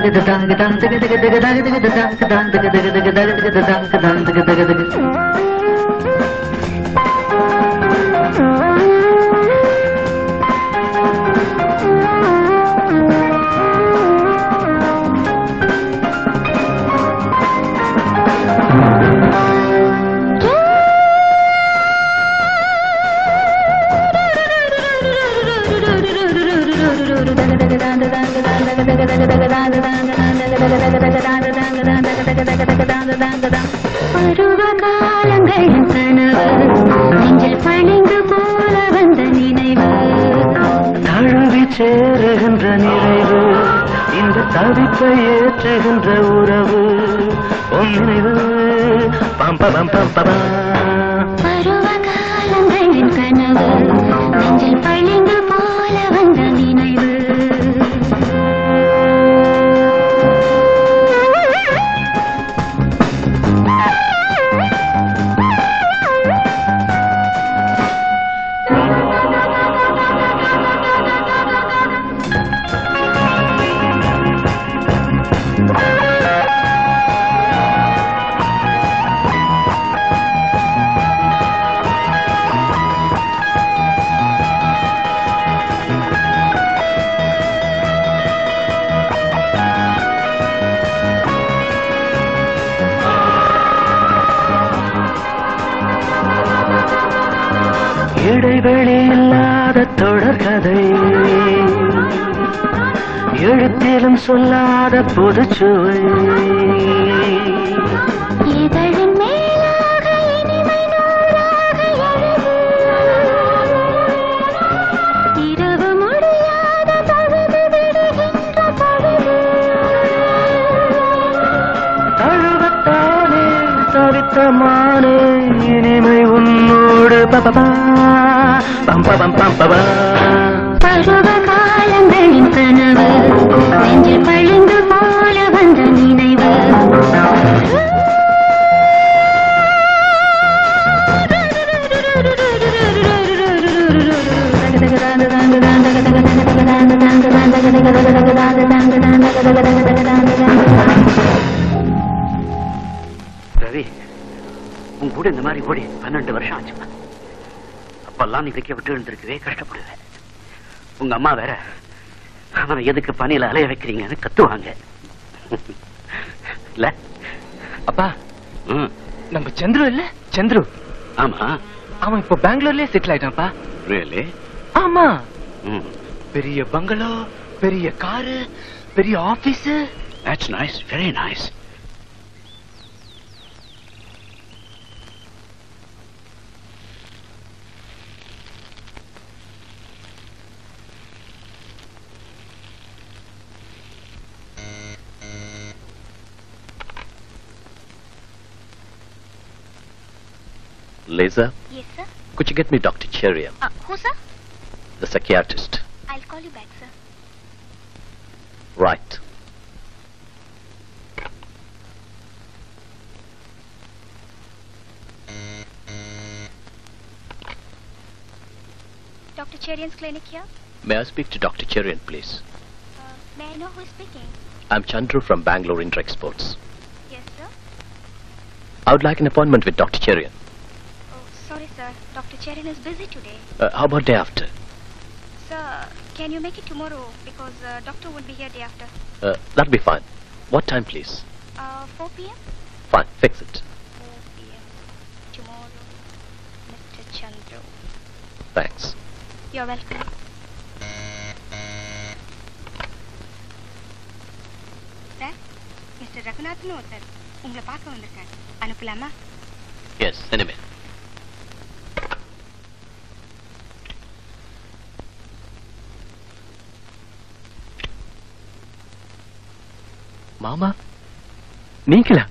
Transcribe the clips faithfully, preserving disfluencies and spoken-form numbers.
சேருகின்ற நிறைவு இந்த தவிப்பை ஏற்றுகின்ற உறவு உன் நினைவு பம் பம் பம் பம் பருவ காலங்களின் கனவு நெஞ்சில் பளிங்கு போல வந்த நினைவு இடைவெளி இல்லாத தொடர்கதை எழுத்திலும் சொல்லாத பொதுச்சுவை இதழின் மேலாக இனிமை நூறாக எழுது இரவு முடியாத பழுது விடுகின்ற பழுது தழுவத்தானே தவித்தமானே இனிமை உன்னோடு பபபா பம் பம் பம் பபா பருவ காலங்களின் கனவு நெஞ்சில் பளிங்கு போல வந்த நினைவு ரவி உன் கூட இந்த மாதிரி ஓடி பன்னெண்டு வருஷம் ஆச்சுமா. அப்பெல்லாம் நீ வைக்க விட்டு இருந்திருக்கவே கஷ்டப்படுவேன். உங்க அம்மா வேற அவனை எதுக்கு பணியில அலைய வைக்கிறீங்கன்னு கத்துவாங்க. இல்ல அப்பா, நம்ம சந்துரு இல்ல சந்துரு? ஆமா, அவன் இப்போ பெங்களூர்லயே செட்டில் ஆயிட்டான்ப்பா. ரியலி? ஆமா. பெரிய பங்களோ, பெரிய காரு, பெரிய office. That's nice, very nice. Lisa? Yes, sir. Could you get me Doctor Cherian? Uh, who, sir? The psychiatrist. I'll call you back, sir. Right. Doctor Cherian's clinic here? May I speak to Doctor Cherian, please? Uh, may I know who is speaking? I'm Chandru from Bangalore Inter-Exports. Yes, sir. I would like an appointment with Doctor Cherian. Sorry, sir. Doctor Cherian is busy today. Uh, how about day after? Sir, can you make it tomorrow? Because uh, doctor won't be here day after. Uh, that'll be fine. What time, please? Uh, four p m? Fine, fix it. four p m tomorrow, Mister Chandru. Thanks. You're welcome. Sir, Mister Raghunathan ஒருத்தர் உங்களை பார்க்க வந்திருக்கார். அனுப்பலாமா? Yes, send him in. மாமா, நீங்களா?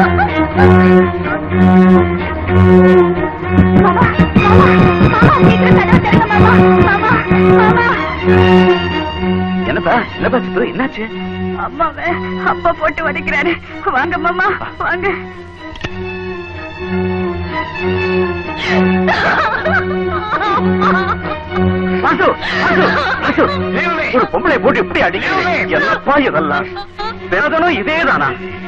Mama, Mama, Mama, என்னப்பா என்னப்பா சித்து என்னாச்சு? அம்மாவே அப்பா போட்டு வதைக்கிறாரு. வாங்க மாமா வாங்க. பாசு, பாசு, பாசு, ஒரு பொம்பளை போட்டு எப்படி அடிக்கிறீங்க? என்னப்பா இதெல்லாம்? வேதனும் இதேதானா?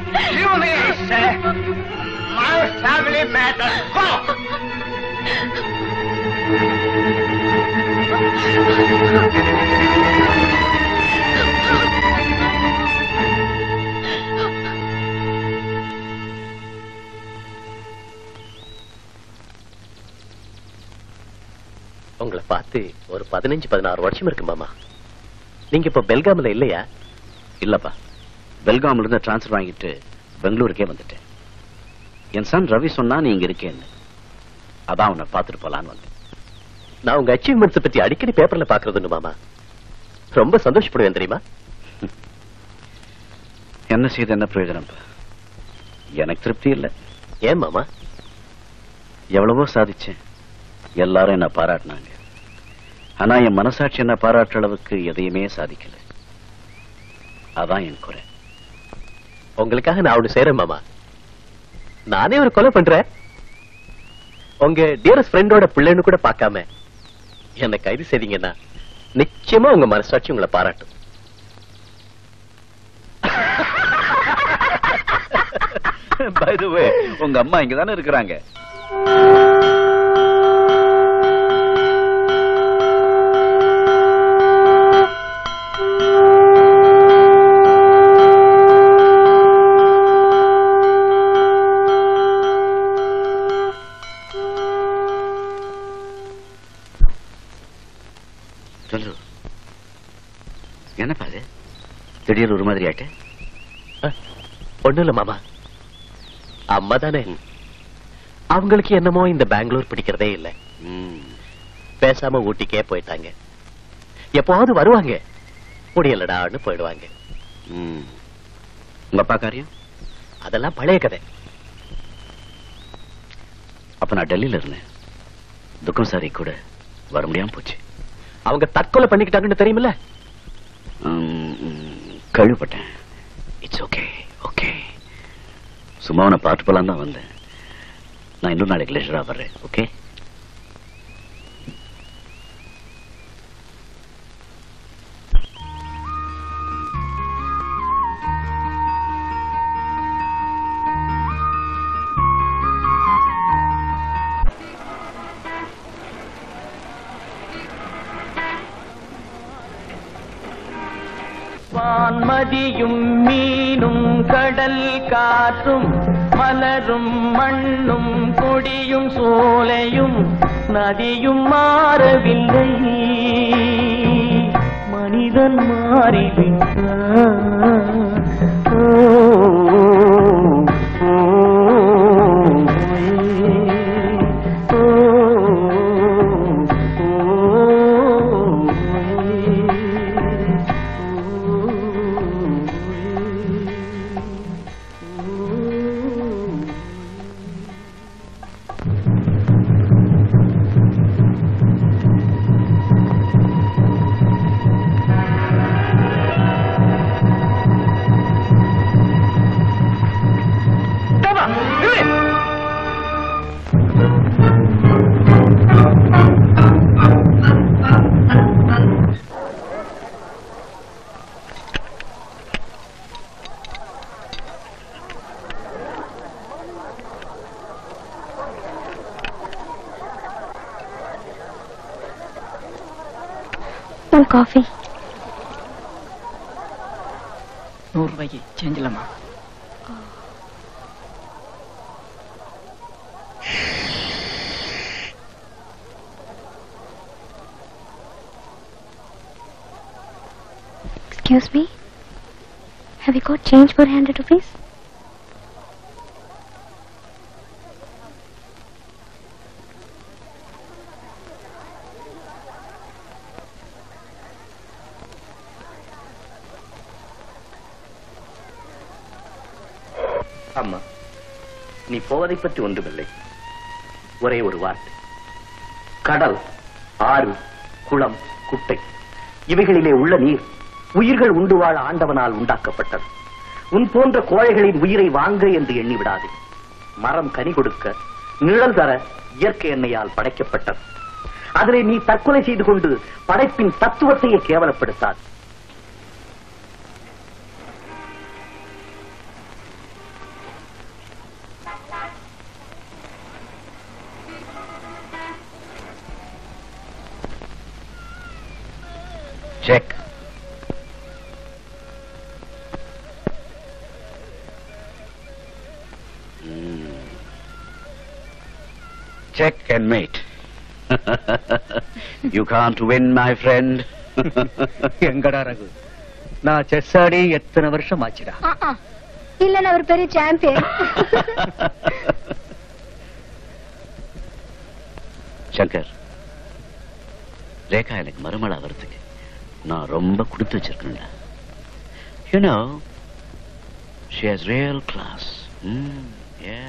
உங்களை பார்த்து ஒரு பதினஞ்சு பதினாறு வருஷம் இருக்கு மாமா. நீங்க இப்ப பெல்காம்ல இல்லையா? இல்லப்பா, பெல்காம்ல இருந்து டிரான்ஸ்பர் வாங்கிட்டு பெங்களூருக்கே வந்துட்டேன். என் சன் ரவி சொன்னா நீ இங்க இருக்கேன்னு, அதான் உன்னை பார்த்துட்டு போலான்னு வந்தேன். நான் உங்க அச்சீவ்மெண்ட்ஸ் பத்தி அடிக்கடி பேப்பர்ல பாக்குறதுன்னு மாமா. ரொம்ப சந்தோஷப்படுவேன் தெரியுமா? என்ன செய்து என்ன பிரயோஜனம்? எனக்கு திருப்தி இல்லை. ஏன் மாமா? எவ்வளவோ சாதிச்சேன், எல்லாரும் என்ன பாராட்டினாங்க. ஆனா என் மனசாட்சி என்ன பாராட்டுற அளவுக்கு எதையுமே சாதிக்கல. அதான் என் குறை. உங்களுக்காக நான் ஒண்ணு செய்யறேன் மாமா. நானே ஒரு கொலை பண்றேன். உங்க டியரஸ்ட் ஃப்ரெண்டோட பிள்ளைன்னு கூட பார்க்காம என்ன கைது செய்தீங்கன்னா நிச்சயமா உங்க மனசாட்சி உங்களை பாராட்டும். By the way, உங்க அம்மா இங்கதானே இருக்கிறாங்க? சொல்லு, என்னப்பா அது திடீர் ஒரு மாதிரி ஆட்டு? ஒண்ணும் இல்ல மாமா, அம்மா தானே. அவங்களுக்கு என்னமோ இந்த பெங்களூர் பிடிக்கிறதே இல்ல. பேசாம ஊட்டிக்கே போயிட்டாங்க. எப்போது வருவாங்க, முடியலடான்னு போயிடுவாங்க. உங்க அப்பா காரியம் அதெல்லாம் பழைய கதை. அப்ப நான் டெல்லியில இருந்தேன். துக்கம் சாரி கூட வர முடியாம போச்சு. அவங்க தற்கொலை பண்ணிக்கிட்டாங்கன்னு தெரியுமில்ல? கழுவப்பட்டேன். It's okay okay. சும்மா அவனை பார்த்து போலாம் தான் வந்தேன். நான் இன்னும் நாளைக்கு லெஷரா வர்றேன். ஓகே? வான்மதியும் மீனும் கடல் காற்றும் மலரும் மண்ணும் கொடியும் சோலையும் நதியும் மாறவில்லை, மனிதன் மாறிவிட்டான். காஃபி நூறு ரூபாய்க்கு சேஞ்ச் இல்லம்மா. Excuse me, have you got change for one hundred rupees? அம்மா, நீ போவதை பற்றி ஒன்றுமில்லை. ஒரே ஒரு வார்த்தை. கடல், ஆறு, குளம், குட்டை இவைகளிலே உள்ள நீர் உயிர்கள் உண்டு வாழ ஆண்டவனால் உண்டாக்கப்பட்டது. உன் போன்ற கோழைகளின் உயிரை வாங்க என்று எண்ணிவிடாதே. மரம் கனி கொடுக்க, நிழல் தர இயற்கை எண்ணெயால் படைக்கப்பட்டது. அதிலே நீ தற்கொலை செய்து கொண்டு படைப்பின் தத்துவத்தையே கேவலப்படுத்தாது. Check. Check and mate. You can't win, my friend. எங்கடா ரகு, நான் செஸ் ஆடி எத்தனை வருஷம் ஆச்சுடா. இல்ல நான் ஒரு பெரிய சாம்பியன். சங்கர், ரேகா எனக்கு மருமலா வரதுக்கு நான் ரொம்ப கொடுத்து வச்சிருக்கேன்டா. You know, she has real class. Mm, yeah.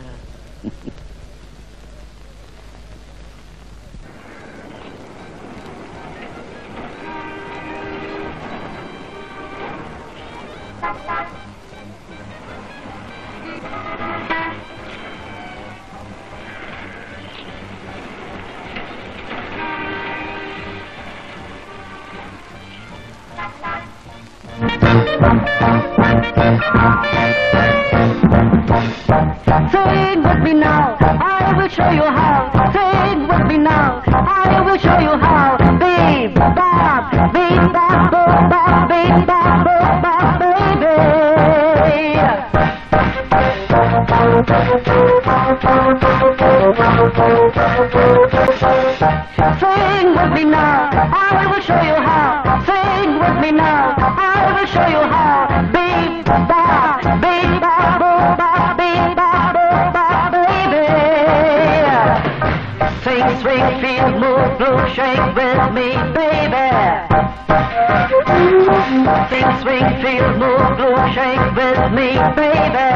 Sing with me now, I will show you how. Sing with me now, I will show you how. Beep, bop, beep, bop, boop, bop, beep, bop, boop, bop, baby. Sing with me now, I will show you how. Sing with me now, I will show you how. Beep, bop, beep, bop, boop, bop, beep, bop, boop, bop, baby. Sing, swing, feel, move, groove, shake with me, baby. Sing, swing, feel, move, groove, shake with me, baby.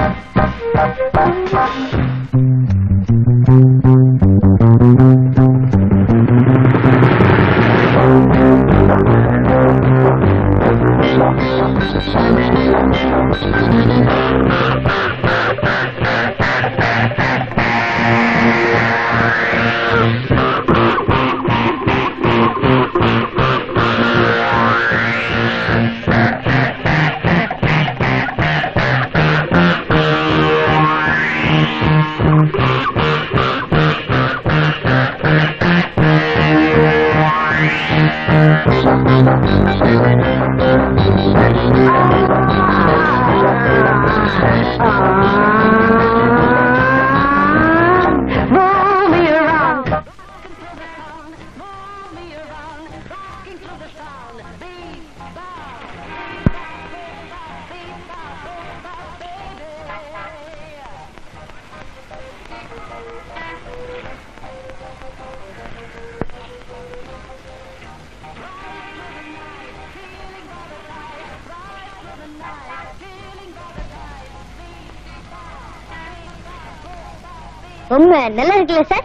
ரொம்ப நல்லா இருக்குல்ல sir?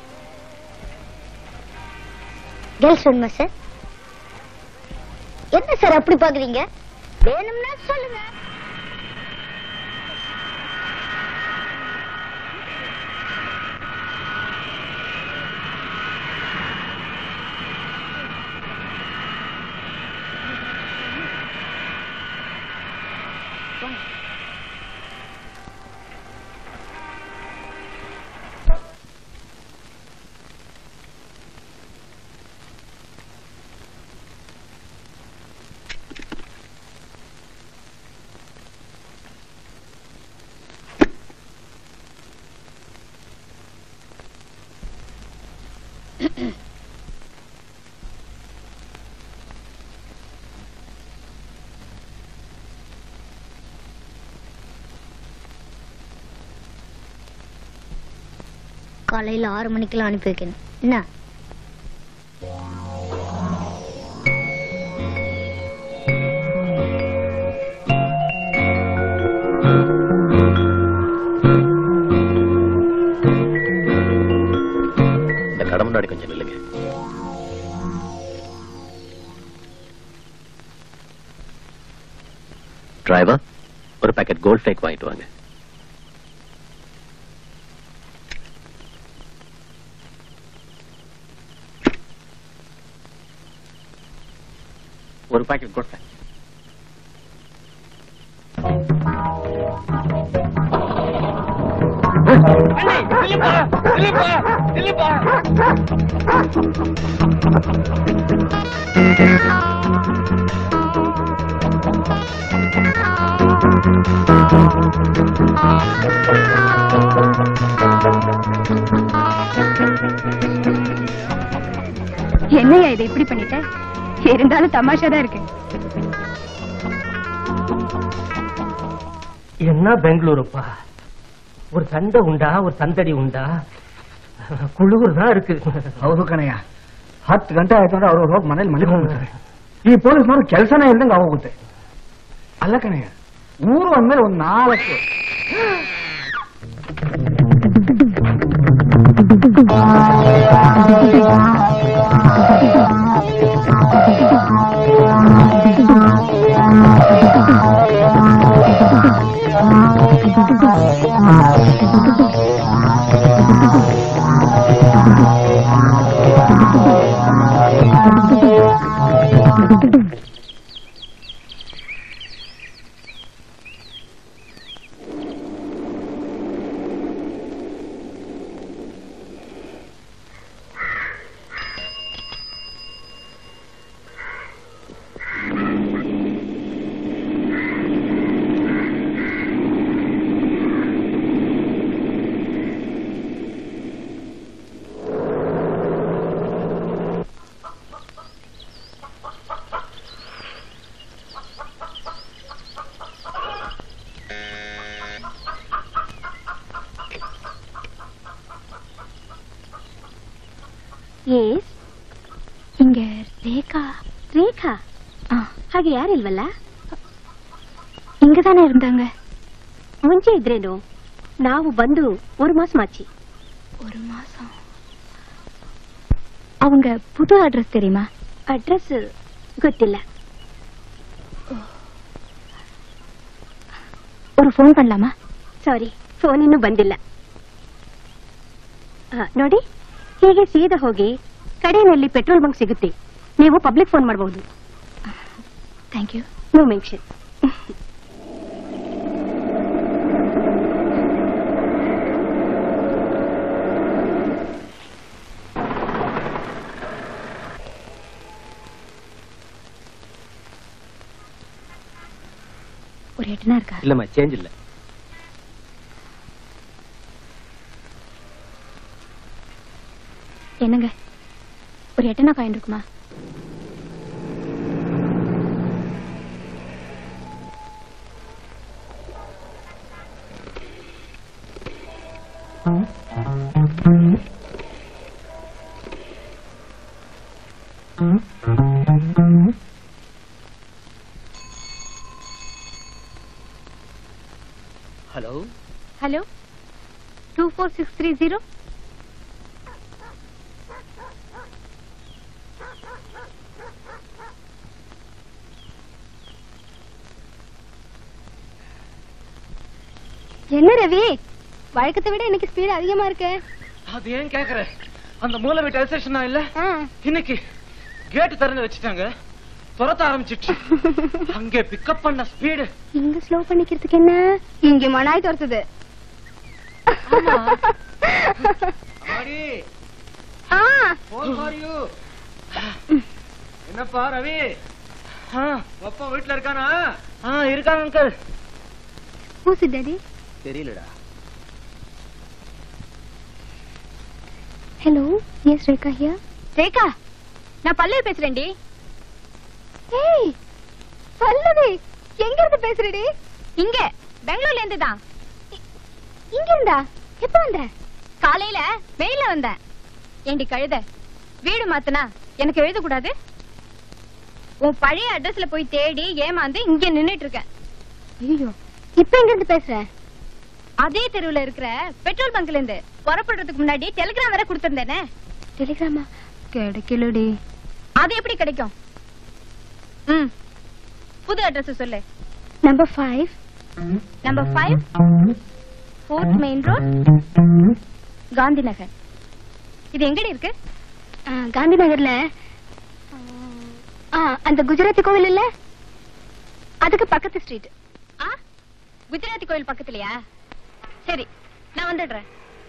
Girls வேணுமா sir? என்ன sir அப்படி பாக்குறீங்க? வேணும்னா சொல்லுங்க. காலையில ஆறு மணிக்கெல்லாம் அனுப்பி வைக்கணும். என்ன இந்த கடை முன்னாடி கொஞ்சம் நில்லுங்க. டிரைவர், ஒரு பேக்கெட் கோல்ட் ஃபிளேக் வாங்கிட்டு வாங்க. ஒரு பாக்கெட் கோல்ட் ஃபிளேக். என்னையா இதை இப்படி பண்ணிட்ட? இருந்தாலும் தமாஷாதான் இருக்கு. என்ன பெங்களூருப்பா, ஒரு சண்டை உண்டா, ஒரு சந்தடி ಉಂಟಾ? ಕುಳುಗುರ್ದಾ ಇருக்கு. ಹೌದು ಕಣಯ್ಯ, ಹತ್ತು ಗಂಟೆ ಆಯ್ತು ಅಂದ್ರೆ ಅವ್ರವ್ರು ಹೋಗಿ ಮನೇಲಿ ಮಲಿಕೊಂಡ್ಬಿಡ್ತಾರೆ. ಈ ಪೊಲೀಸ್ನವ್ರು ಕೆಲಸನೇ ಇಲ್ದಂಗೆ ಆಗೋಗುತ್ತೆ. ಅಲ್ಲ ಕಣಯ್ಯ, ಊರು ಅಂದ್ಮೇಲೆ ಒಂದ್ ನಾಲ್ಕು ಎಸ್ ಇಂಗ ರೇಖಾ ರೇಖಾ ಹಾಗೆ ಯಾರಿಲ್ವಲ್ಲ? இங்கதானே இருந்தாங்க. ಮುಂಚೆ ಇದ್ರೇನು? ನಾವು ಬಂದು ஒரு மாசம் ஆச்சு. ஒரு மாசம்? அவங்க புது அட்ரஸ் தெரியுமா? அட்ரஸ் ಗೊತ್ತಿಲ್ಲ. ஒரு ಫೋನ್ பண்ணலாமா? ಸಾರಿ, ಫೋನ್ ಇನ್ನೂ ಬಂದಿಲ್ಲ. ನೋಡಿ, ಹೀಗೆ ಸೀದಾ ಹೋಗಿ ಕಡೆಯಲ್ಲಿ ಪೆಟ್ರೋಲ್ ಬಂಕ್ ಸಿಗುತ್ತೆ. ನೀವು ಪಬ್ಲಿಕ್ ಫೋನ್ ಮಾಡಬಹುದು. Thank you. No mention. ஒரு எட்டுனா இருக்கா? இல்லம்மா, சேஞ்ச் இல்ல. என்னங்க, ஒரு எட்டனா காயின் இருக்குமா? Hello hello, two four six three zero. என்ன ரவி, வழக்கத்தை விட இன்னைக்கு ஸ்பீட் அதிகமா இருக்கு. அது ஏன் கேக்குற? அந்த மூல வீட்டு அல்சேஷனா இல்ல, இன்னைக்கு கேட் திறந்து வச்சுட்டாங்க, துரத்த ஆரம்பிச்சிட்டு. அங்கே பிக்கப் பண்ண ஸ்பீடு இங்க ஸ்லோ பண்ணிக்கிறதுக்கு என்ன, இங்க மனாய் துரத்துது. என்னப்பா ரவி, அப்பா வீட்டுல இருக்கானா? இருக்காங்க அங்கிள். பூசி டாடி. தெரியலடா. Hello, yes Rekha here. Rekha, நான் பல்லவி பேசுறேன்டி. ஏய் பல்லவி, எங்க இருந்து பேசுறடி? இங்க பெங்களூர்ல இருந்து தான். இங்க இருந்தா? எப்ப வந்த? காலையில வெயில வந்தேன். ஏண்டி கழுத, வீடு மாத்தனா எனக்கு எழுத கூடாது? உன் பழைய அட்ரஸ்ல போய் தேடி ஏமாந்து இங்க நின்னுட்டு இருக்கேன். ஐயோ, இப்ப எங்க இருந்து பேசுற? அதே தெருவுல இருக்கிற பெட்ரோல் பங்க்ல இருந்து. புறப்படுறதுக்கு முன்னாடி டெலிகிராம் வேற கொடுத்திருந்தேனே. டெலிகிராமா? கிடைக்கலடி. அது எப்படி கிடைக்கும்? ம், புது அட்ரஸ் சொல்லு. Number five number five fourth main road Gandhi Nagar. இது எங்கடி இருக்கு? காந்தி நகர்ல அந்த குஜராத்தி கோவில் இல்ல, அதுக்கு பக்கத்து ஸ்ட்ரீட். குஜராத்தி கோவில் பக்கத்துலயா? சரி, நான் வந்துடுறேன்.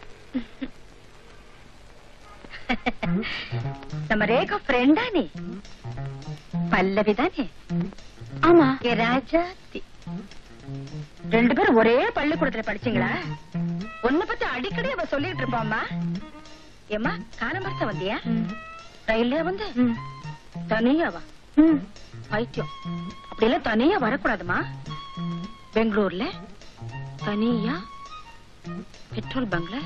நம்ம ரேகா ஃப்ரெண்டா நீ? பல்லவி தானே? ஆமா. ராஜாத்தி ரெண்டு பேரும் ஒரே பள்ளிக்கூடத்துல படிச்சீங்களா? உன்னை பத்தி அடிக்கடி அவ சொல்லிட்டு இருப்பாம்மா. ஏமா காலமரத்த வந்தியா? ரயில்லையா வந்து? தனியாவா? பைத்தியம், அப்படி எல்லாம் தனியா வரக்கூடாதுமா. பெங்களூர்ல தனியா பெட்ரோல் பங்க்ல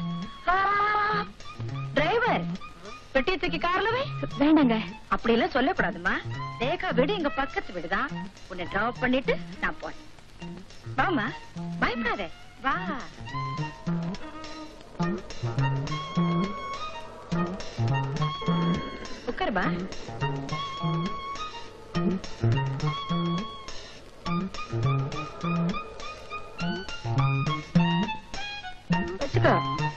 டிரைவர் பெட்டி தூக்கி கார்ல வை. வேண்டாங்க, அப்படி எல்லாம் சொல்லக்கூடாதுமா. ரேகா வீடு எங்க பக்கத்து வீடுதான். உன்னை டிராப் பண்ணிட்டு நான் போறேன். வாமா, பயப்படாத, வா. உட்காருமா. வச்சுக்கோ.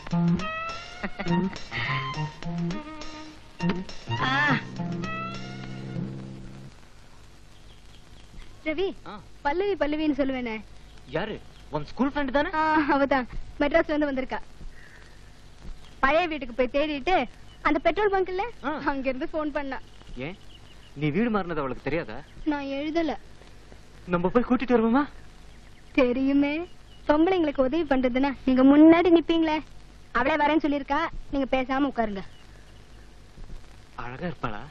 ரவி, பல்லவி பல்லவின்னு சொல்லுவேனே, யாரு? உன் ஸ்கூல் ஃப்ரெண்ட் தானே? அவதான் மெட்ராஸ்ல இருந்து வந்திருக்கா. பழைய வீட்டுக்கு போய் தேடிட்டு அந்த பெட்ரோல் பங்க்ல அங்க இருந்து போன் பண்ணா. ஏன் நீ வீடு மாறினது அவளுக்கு தெரியாதா? நான் எழுதல. நம்ம போய் கூட்டிட்டு வருவோமா? தெரியுமே, பொம்பளைங்களுக்கு உதவி பண்றதுன்னா நீங்க முன்னாடி நிப்பீங்களே. அவளே வரேன்னு சொல்லிருக்கா, நீங்க பேசாம உட்காருங்க. அழகா இருப்பாளா?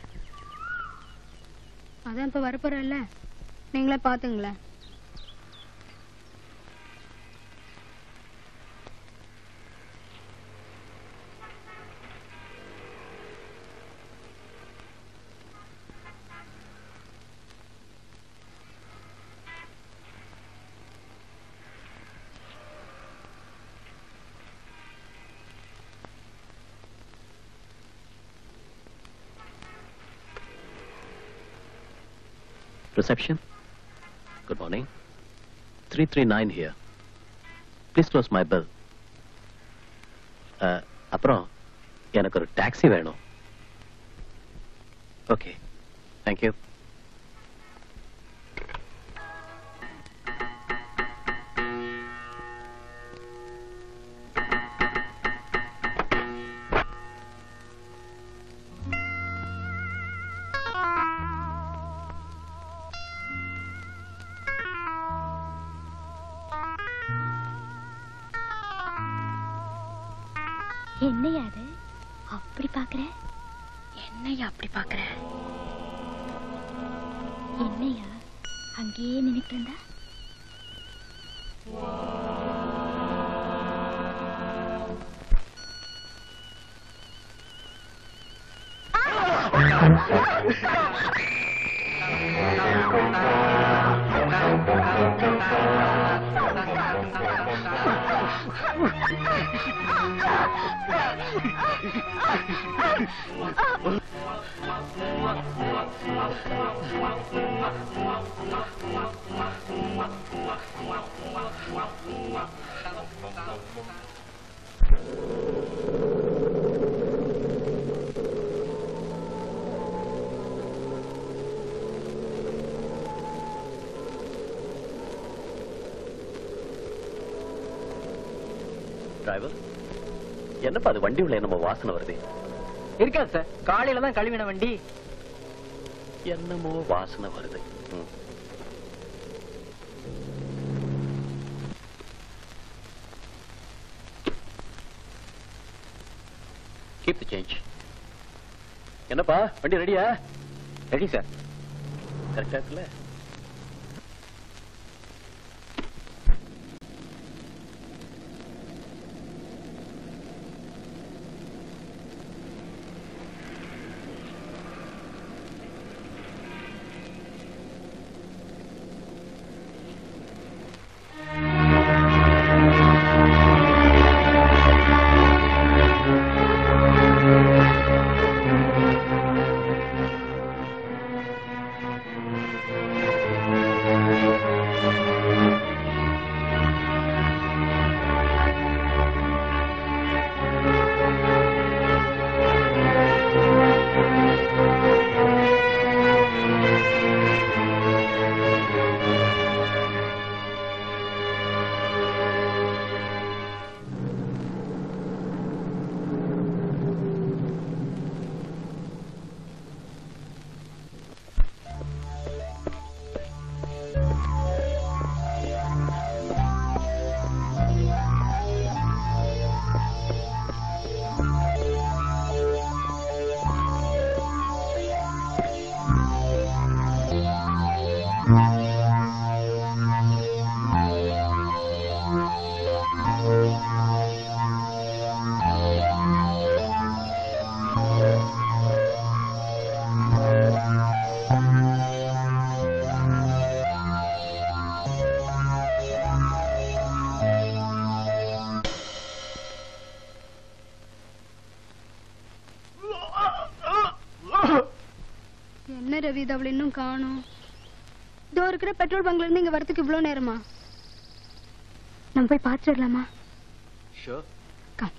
அதான் இப்ப வரப்போறல்ல, நீங்களே பாத்துங்களேன். Reception. Good morning. three three nine here. Please close my bill. Uh, அப்புறம் எனக்கு ஒரு டாக்ஸி வேணும். Okay. Thank you. என்னையா அது அப்படி பாக்குற? என்னையா அப்படி பாக்குற? என்னையா அங்கேயே நின்னுட்டு இருந்தா? டிரைவர், என்னப்பா அது வண்டி உள்ள என்னமோ வாசனை வருது? இருக்காது சார், காலையில தான் கழுவின வண்டி. என்னமோ வாசனை வருது. Keep the change. என்னப்பா வண்டி ரெடியா? Ready sir. கரெக்டா இருக்குல்ல? தெரியுது அவளை இன்னும் காணோம். இதோ இருக்கிற பெட்ரோல் பங்க்ல இருந்து இங்க வரதுக்கு இவ்வளவு நேரமா? நம்ம போய் பார்த்துடலாமா? ஷூர். கம்.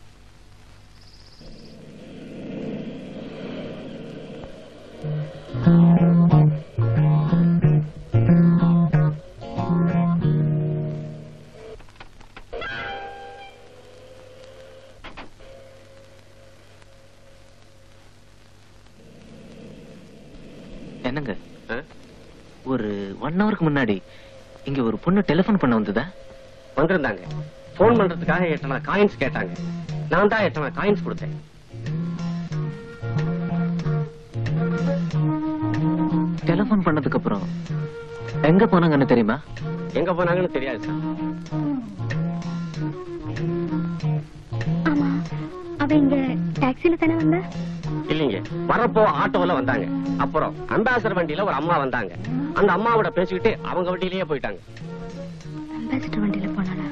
என்னங்க, ஒரு ஒன் ஹவருக்கு முன்னாடி இங்க ஒரு பொண்ணு டெலிபோன் பண்ண வந்ததா? வந்திருந்தாங்க. போன் பண்றதுக்காக எட்டனா காயின்ஸ் கேட்டாங்க. நான் தான் எட்டனா காயின்ஸ் கொடுத்தேன். டெலிபோன் பண்ணதுக்கு அப்புறம் எங்க போனாங்கன்னு தெரியுமா? எங்க போனாங்கன்னு தெரியாது சார். ஆமா, அவ இங்க டாக்ஸில தானே வந்தா? இல்லீங்க, வரப்போ ஆட்டோல வந்தாங்க. அப்புறம் அம்பாசடர் வண்டியில ஒரு அம்மா வந்தாங்க. அந்த அம்மாவோட பேசிக்கிட்டு அவங்க வண்டியிலேயே போயிட்டாங்க. அம்பாசிடர் வண்டியில போனாளா?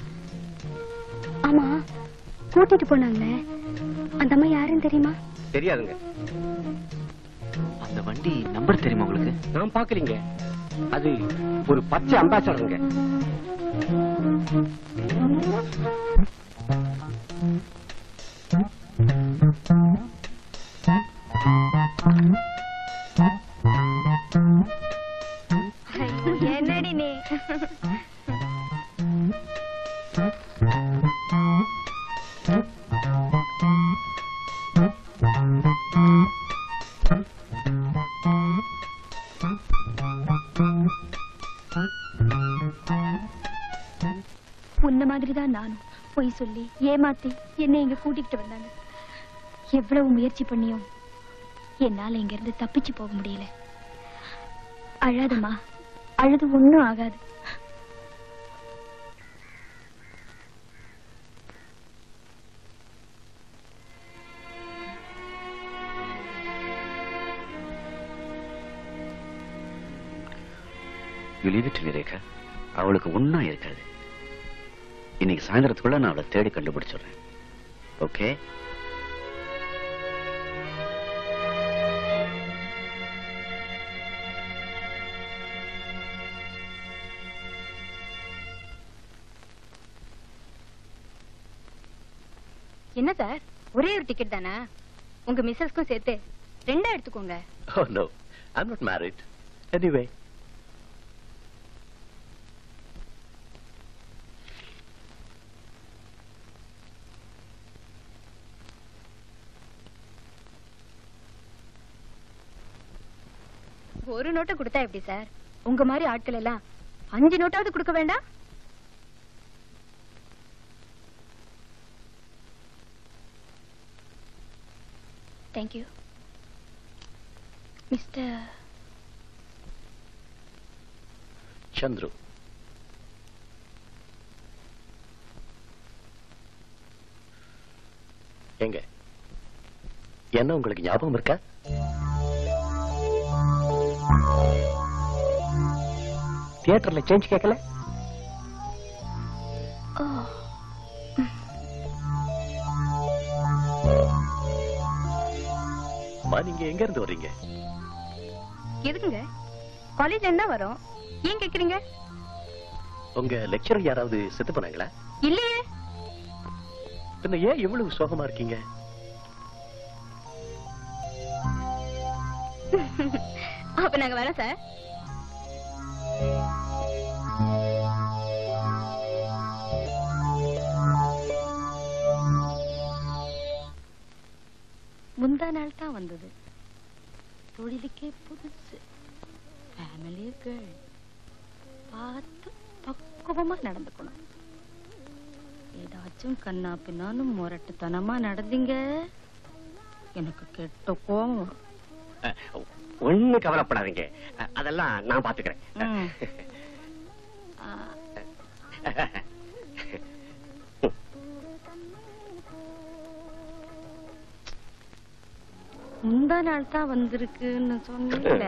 ஆமா, கூட்டிட்டு போனாங்களே அந்த அம்மா யாருன்னு தெரியுமா? தெரியாதுங்க. அந்த வண்டி நம்பர் தெரியுமா உங்களுக்கு? நான் பாக்கலீங்க. அது ஒரு பச்சை அம்பாசடருங்க. என்னடி நீ? உன்ன மாதிரிதான் நானும் பொய் சொல்லி ஏமாத்தி என்னை இங்க கூட்டிட்டு வந்தாங்க. எவ்வளவு முயற்சி பண்ணியும் என்னால இங்க இருந்து தப்பிச்சு போக முடியல. அழாதம்மா, அழுது ஒண்ணும் ஆகாது. ரேகா, அவளுக்கு ஒன்னும் இருக்காது. இன்னைக்கு சாயந்தரத்துக்குள்ள நான் அவளை தேடி கண்டுபிடிச்சிடுறேன். ஓகே? என்ன சார், ஒரே ஒரு டிக்கெட் தானே? உங்க மிஸ்ஸஸ்க்கும் சேர்த்து ரெண்டா எடுத்துக்கோங்க. Oh no, I'm not married. Anyway. ஒரு நோட்டை கொடுத்தா எப்படி சார்? உங்க மாதிரி ஆட்கள் எல்லாம் அஞ்சு நோட்டாவது கொடுக்க வேண்டாம்? Thank you mister Chandru. எங்க என்ன உங்களுக்கு ஞாபகம் இருக்கா? தியேட்டர்ல சேஞ்ச் கேட்கல? நீங்க எங்க இருந்து வர்றீங்க? எதுக்குங்க? காலேஜ்ல என்ன வரும்? ஏன் கேக்குறீங்க? உங்க லெக்சரர் யாராவது செத்து போனாங்களா? இல்லையே. பின்ன ஏன் இவ்வளவு சோகமா இருக்கீங்க? அப்ப நாங்க வரோம் சார். முந்தா நாள் தான் வந்தது. தொழிலுக்கே புதுசு, ஃபேமிலி கேர்ள், பார்த்து பக்குவமா நடந்துக்கணும். ஏதாச்சும் கண்ணா பின்னான்னு முரட்டுத்தனமா நடந்தீங்க, எனக்கு கெட்ட கோவம் வரும். ஒண்ணு கவலைப்படாதீங்க, அதெல்லாம் நான் பாத்துக்கிறேன். முந்தா நாள் தான் வந்திருக்குன்னு சொன்னீங்கள.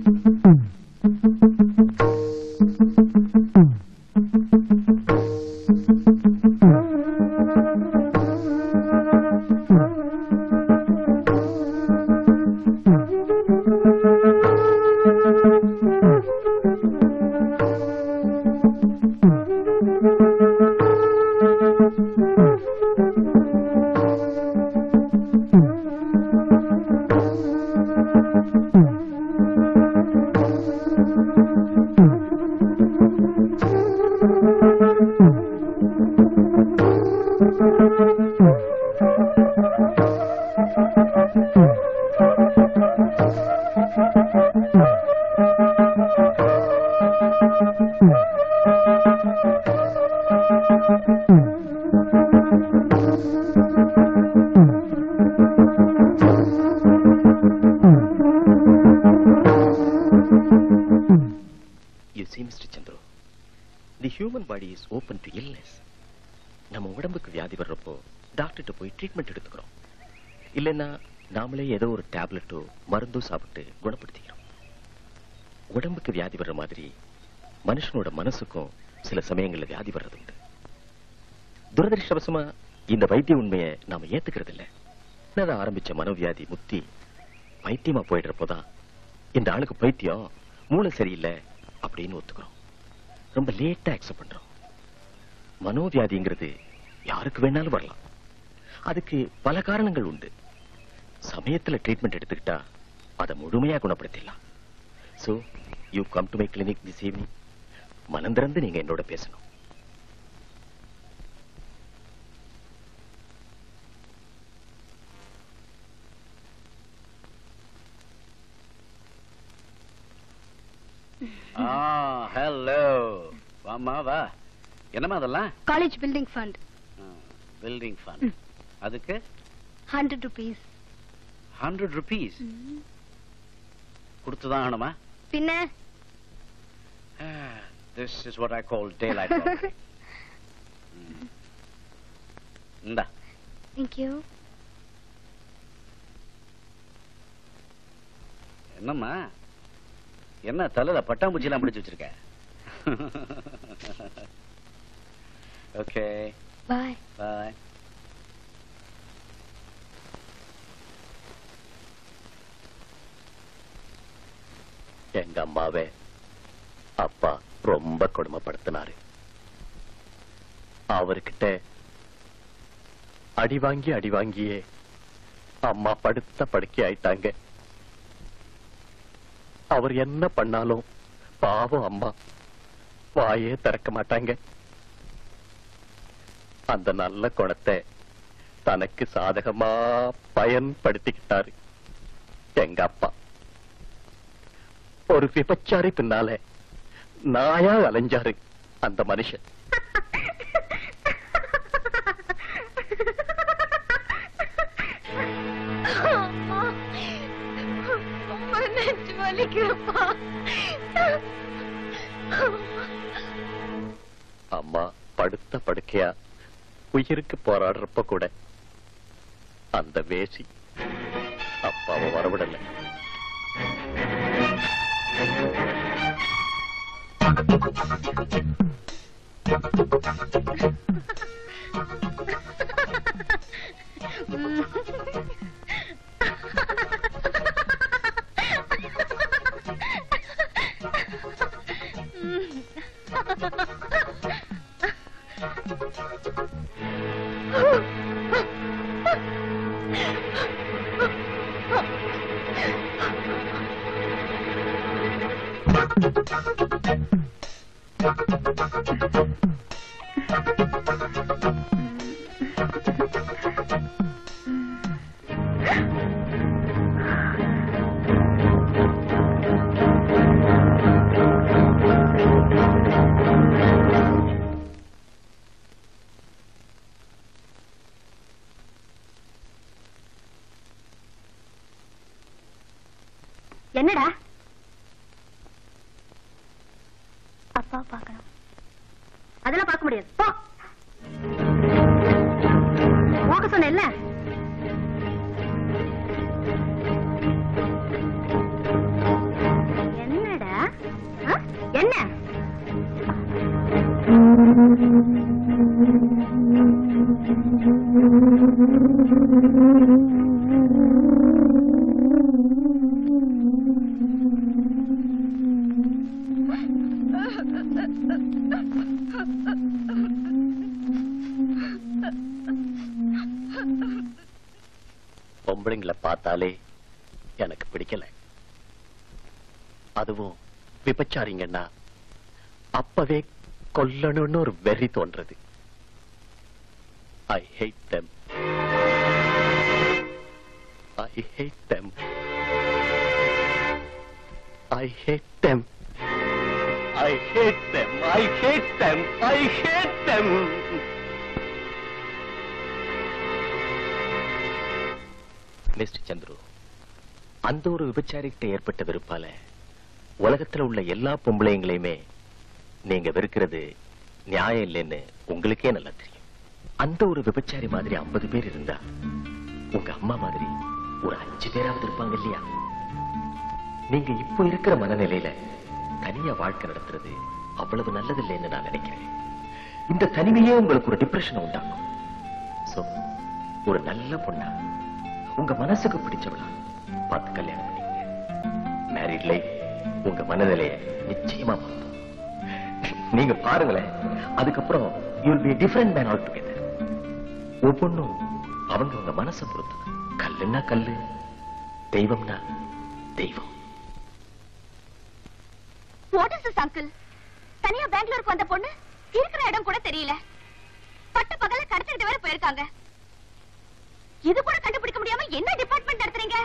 You see, Mister Chandru, the human body is open to illness. நம்ம உடம்புக்கு வியாதி வர்றப்போ டாக்டர்கிட்ட போய் ட்ரீட்மெண்ட் எடுத்துக்கிறோம். இல்லைன்னா நாமளே ஏதோ ஒரு டேப்லெட்டோ மருந்தோ சாப்பிட்டு குணப்படுத்திக்கிறோம். உடம்புக்கு வியாதி வர்ற மாதிரி மனுஷனோட மனசுக்கும் சில சமயங்கள்ல வியாதி வர்றது உண்டு. துரதிருஷ்டவசமா இந்த வைத்திய உண்மையை நாம ஏத்துக்கிறது இல்ல. நான் ஆரம்பிச்ச மனோவியாதி முத்தி பைத்தியமா போயிடுறப்போதான் இந்த ஆளுக்கு பைத்தியம் மூளை சரியில்லை அப்படின்னு ஒத்துக்கிறோம். ரொம்ப லேட்டா அக்செப்ட் பண்றோம். மனோவியாதிங்கிறது யாருக்கு வேணாலும் வரலாம். அதுக்கு பல காரணங்கள் உண்டு. சமயத்துல ட்ரீட்மெண்ட் எடுத்துக்கிட்டா அதை முழுமையா குணப்படுத்திடலாம். So you come to my clinic this evening. மனம் திறந்து நீங்க என்னோட பேசணும். ஹலோ வாமா வா. என்னமா அதெல்லாம்? College building fund. Building fund. அதுக்கு ஹண்ட்ரட் ருபீஸ். ஹண்ட்ரட் ருபீஸ் கொடுத்துதான் ஆகணுமா? பின்ன this is what I call daylight robbery. இந்தா. Thank you. என்னம்மா என்ன தலையில பட்டாம்பூச்சி எல்லாம் பிடிச்சு வச்சிருக்க? Okay bye. பாய். எங்க அம்மாவே அப்பா ரொம்ப கொடுமைப்படுத்தினாரு. அவர்கிட்ட அடி வாங்கி அடி வாங்கியே அம்மா படுத்த படுக்கை ஆயிட்டாங்க. அவர் என்ன பண்ணாலும் பாவம் அம்மா வாயே திறக்க மாட்டாங்க. அந்த நல்ல குணத்தை தனக்கு சாதகமா பயன்படுத்திக்கிட்டாரு எங்க அப்பா. ஒரு விபச்சாரி பின்னால நாயா அலைஞ்சாரு அந்த மனுஷன். அம்மா படுத்த படுக்கையா உயிருக்கு போராடுறப்ப கூட அந்த வேசி அப்பாவை வரவிடல. என்னடா? அப்பா பார்க்கணும். அதெல்லாம் பார்க்க முடியாது. போ. போக சொன்னேன்ல. என்ன பொம்பளைங்களை பார்த்தாலே எனக்கு பிடிக்கல. அதுவும் விபச்சாரிங்கன்னா அப்பவே கொல்லணும்னு ஒரு வெறி தோன்றது. I hate them. I hate them. I hate them. I hate them. I hate them. I hate them. Mister Chandru, அந்த ஒரு விபச்சாரிகிட்ட ஏற்பட்ட வெறுப்பால உலகத்துல உள்ள எல்லா பொம்பளைங்களையுமே நீங்க வெறுக்கிறது நியாயம் இல்லைன்னு உங்களுக்கே நல்லா தெரியும். அந்த ஒரு விபச்சாரி மாதிரி ஐம்பது பேர் இருந்தா உங்க அம்மா மாதிரி ஒரு அஞ்சு பேராவது இருப்பாங்க இல்லையா? நீங்க இப்போ இருக்கிற மனநிலையில தனியா வாழ்க்கை நடத்துறது அவ்வளவு நல்லது இல்லைன்னு நான் நினைக்கிறேன். இந்த தனிமையே உங்களுக்கு ஒரு டிப்ரெஷன் உண்டாகும். சோ ஒரு நல்ல பொண்ணா உங்க மனசுக்கு பிடிச்சவளா பார்த்து கல்யாணம் பண்ணீங்க. மேரிட் லைஃப் உங்க மனநிலையை நிச்சயமா மாத்தும். நீங்க பாருங்களேன், அதுக்கப்புறம் you will be a different man altogether. ஒவ்வொன்றும் அவங்க உங்க மனசை பொறுத்து. கல்லுன்னா கல்லு, தெய்வம்னா தெய்வம். What is this uncle? தனியா பெங்களூருக்கு வந்த பொண்ணு இருக்கிற இடம் கூட தெரியல. பட்ட பகல கடத்திட்டு வேற போயிருக்காங்க. இது கூட கண்டுபிடிக்க முடியாம என்ன டிபார்ட்மெண்ட் நடத்துறீங்க?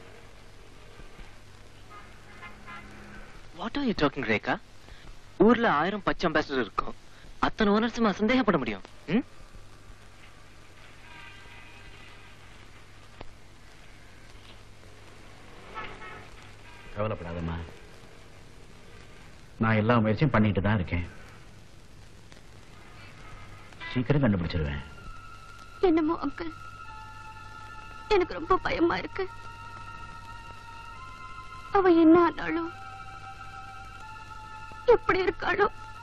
What are you talking Rekha? ஊர்ல ஆயிரம் பச்சை அம்பாசிடர் இருக்கும். அத்தனை ஓனர்ஸுமா சந்தேகப்பட முடியும்? கவலைப்படாதம்மா, நான் எல்லா முயற்சியும் பண்ணிட்டு தான் இருக்கேன். சீக்கிரம் கண்டுபிடிச்சிருவேன். என்னமோ அங்கிள், எனக்கு ரொம்ப பயமா இருக்கு. அவ என்ன ஆனாலும் எப்படி இருக்காளோ?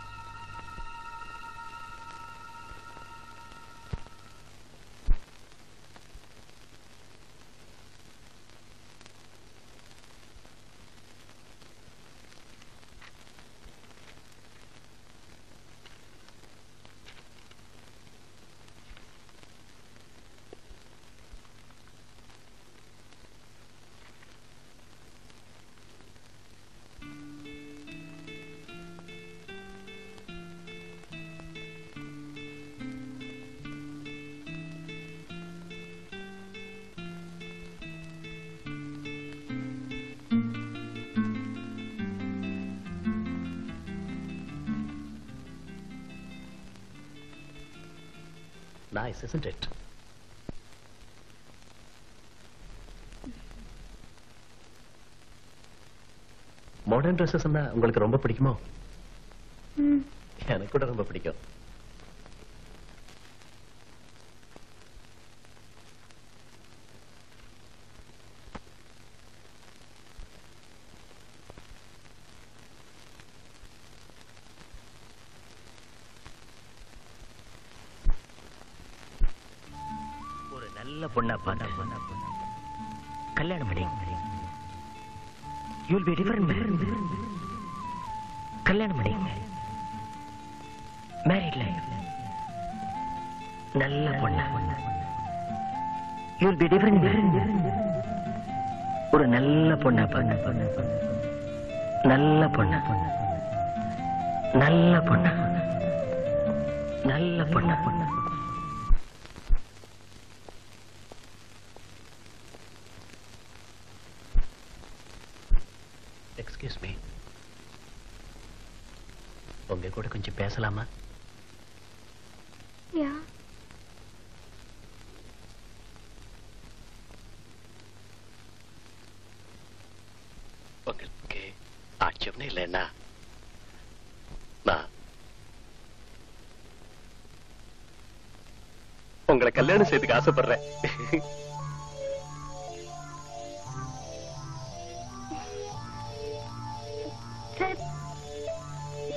Nice, isn't it? Modern dresses உங்களுக்கு ரொம்ப பிடிக்குமோ? எனக்கு கூட ரொம்ப பிடிக்கும். நல்ல பொண்ணா பார்த்து கல்யாணம் பண்ணி you will be different man. கல்யாணம் பண்ணி மேரிட் லைஃப் நல்ல பொண்ணா you will be different man. ஒரு நல்ல பொண்ணா பார்த்து நல்ல பொண்ணா நல்ல பொண்ணா நல்ல பொண்ணா பொண்ணா எக்ஸ்கியூஸ் மீ, உங்க கூட கொஞ்சம் பேசலாமா? யா. உங்களுக்கு ஆட்சேபனை இல்லைன்னா நான் உங்களை கல்யாணம் செய்துக்கு ஆசைப்படுறேன்.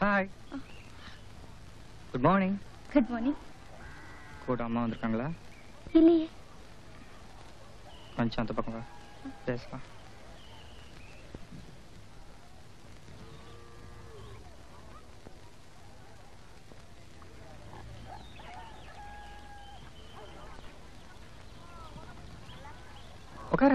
Hi. Good morning. Good morning. கூட அம்மா வந்திருக்காங்களா? இல்லையே. கொஞ்சம் அந்த பக்கம் வா, பேசலாம். உட்காரு.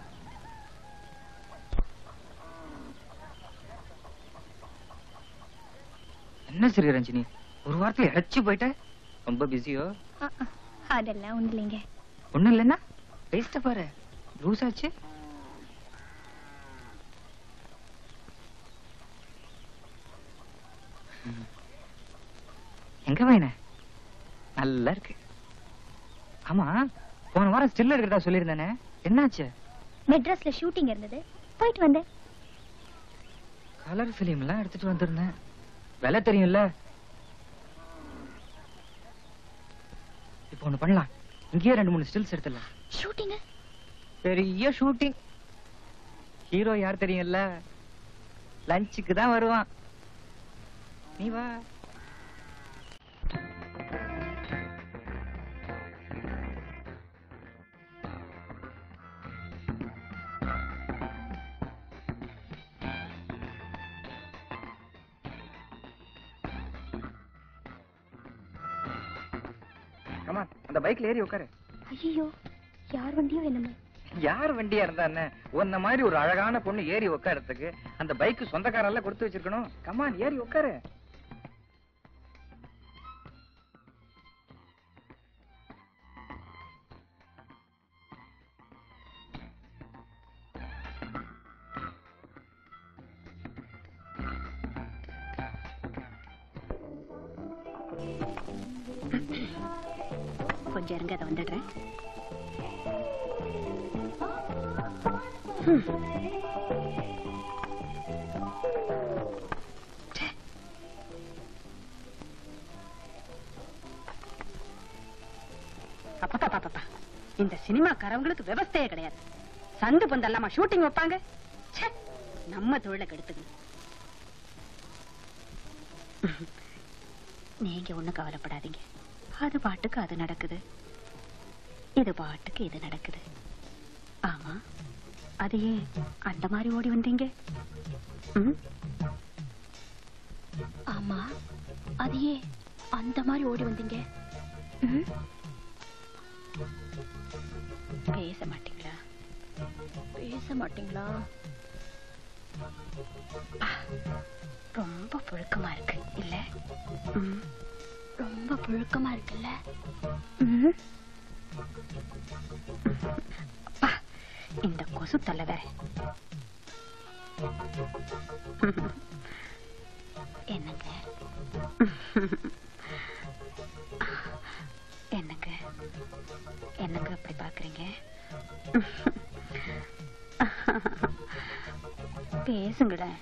என்ன சரி ரஞ்சினி, ஒரு வாரத்துல இழைச்சு போயிட்ட? ரொம்ப பிஸியோ? அதெல்லாம் ஒண்ணு இல்லைங்க. ஒண்ணு இல்லைன்னா பேசிட்ட பாரு, லூஸ் ஆச்சு. எங்க வேண நல்லா இருக்கு. ஆமா, போன வாரம் ஸ்டில் எடுக்கிறதா சொல்லியிருந்தானே, என்னாச்சு? மெட்ராஸ்ல ஷூட்டிங் இருந்தது, போயிட்டு வந்தேன். கலர் பிலிம் எல்லாம் எடுத்துட்டு வந்திருந்தேன். விலை தெரியும்ல. இப்போ ஒண்ணு பண்ணலாம், இங்கேயே ரெண்டு மூணு ஸ்டில்ஸ் எடுத்துடலாம். ஷூட்டிங்? பெரிய ஷூட்டிங். ஹீரோ யார் தெரியும்ல? லஞ்சுக்கு தான் வருவான். நீ வா. அந்த பைக்ல ஏறி உட்காரு. ஐயோ, யார் வண்டியோ என்னமோ. யார் வண்டியா இருந்தா என்ன, உன்ன மாதிரி ஒரு அழகான பொண்ணு ஏறி உட்காரத்துக்கு அந்த பைக் சொந்தக்காரெல்லாம் கொடுத்து வச்சிருக்கணும். கமான், ஏறி உட்காரு. கொஞ்சம் இருங்க, அதை வந்துடுறேன். அப்பா பாப்பா, இந்த சினிமாக்காரவங்களுக்கு விவசாயே கிடையாது. சந்து பந்தல்லாம ஷூட்டிங் வைப்பாங்க. நம்ம தொழிலை கெடுத்துக்கணும். நீங்க ஒண்ணும் கவலைப்படாதீங்க, அது பாட்டுக்கு அது நடக்குது, இது பாட்டுக்கு இது நடக்குது. ஆமா, அது ஏன் அந்த மாதிரி ஓடி வந்தீங்க? ஆமா, அது ஏன் அந்த மாதிரி ஓடி வந்தீங்க? பேச மாட்டீங்களா? பேச மாட்டீங்களா? ரொம்ப புழுக்கமா இருக்கு இல்ல? ரொம்ப புழுக்கமா இருக்குல்ல? இந்த கொசு தள்ள வேற. என்னங்க என்னங்க என்னங்க அப்படி பாக்குறீங்க? பேசுங்களேன்.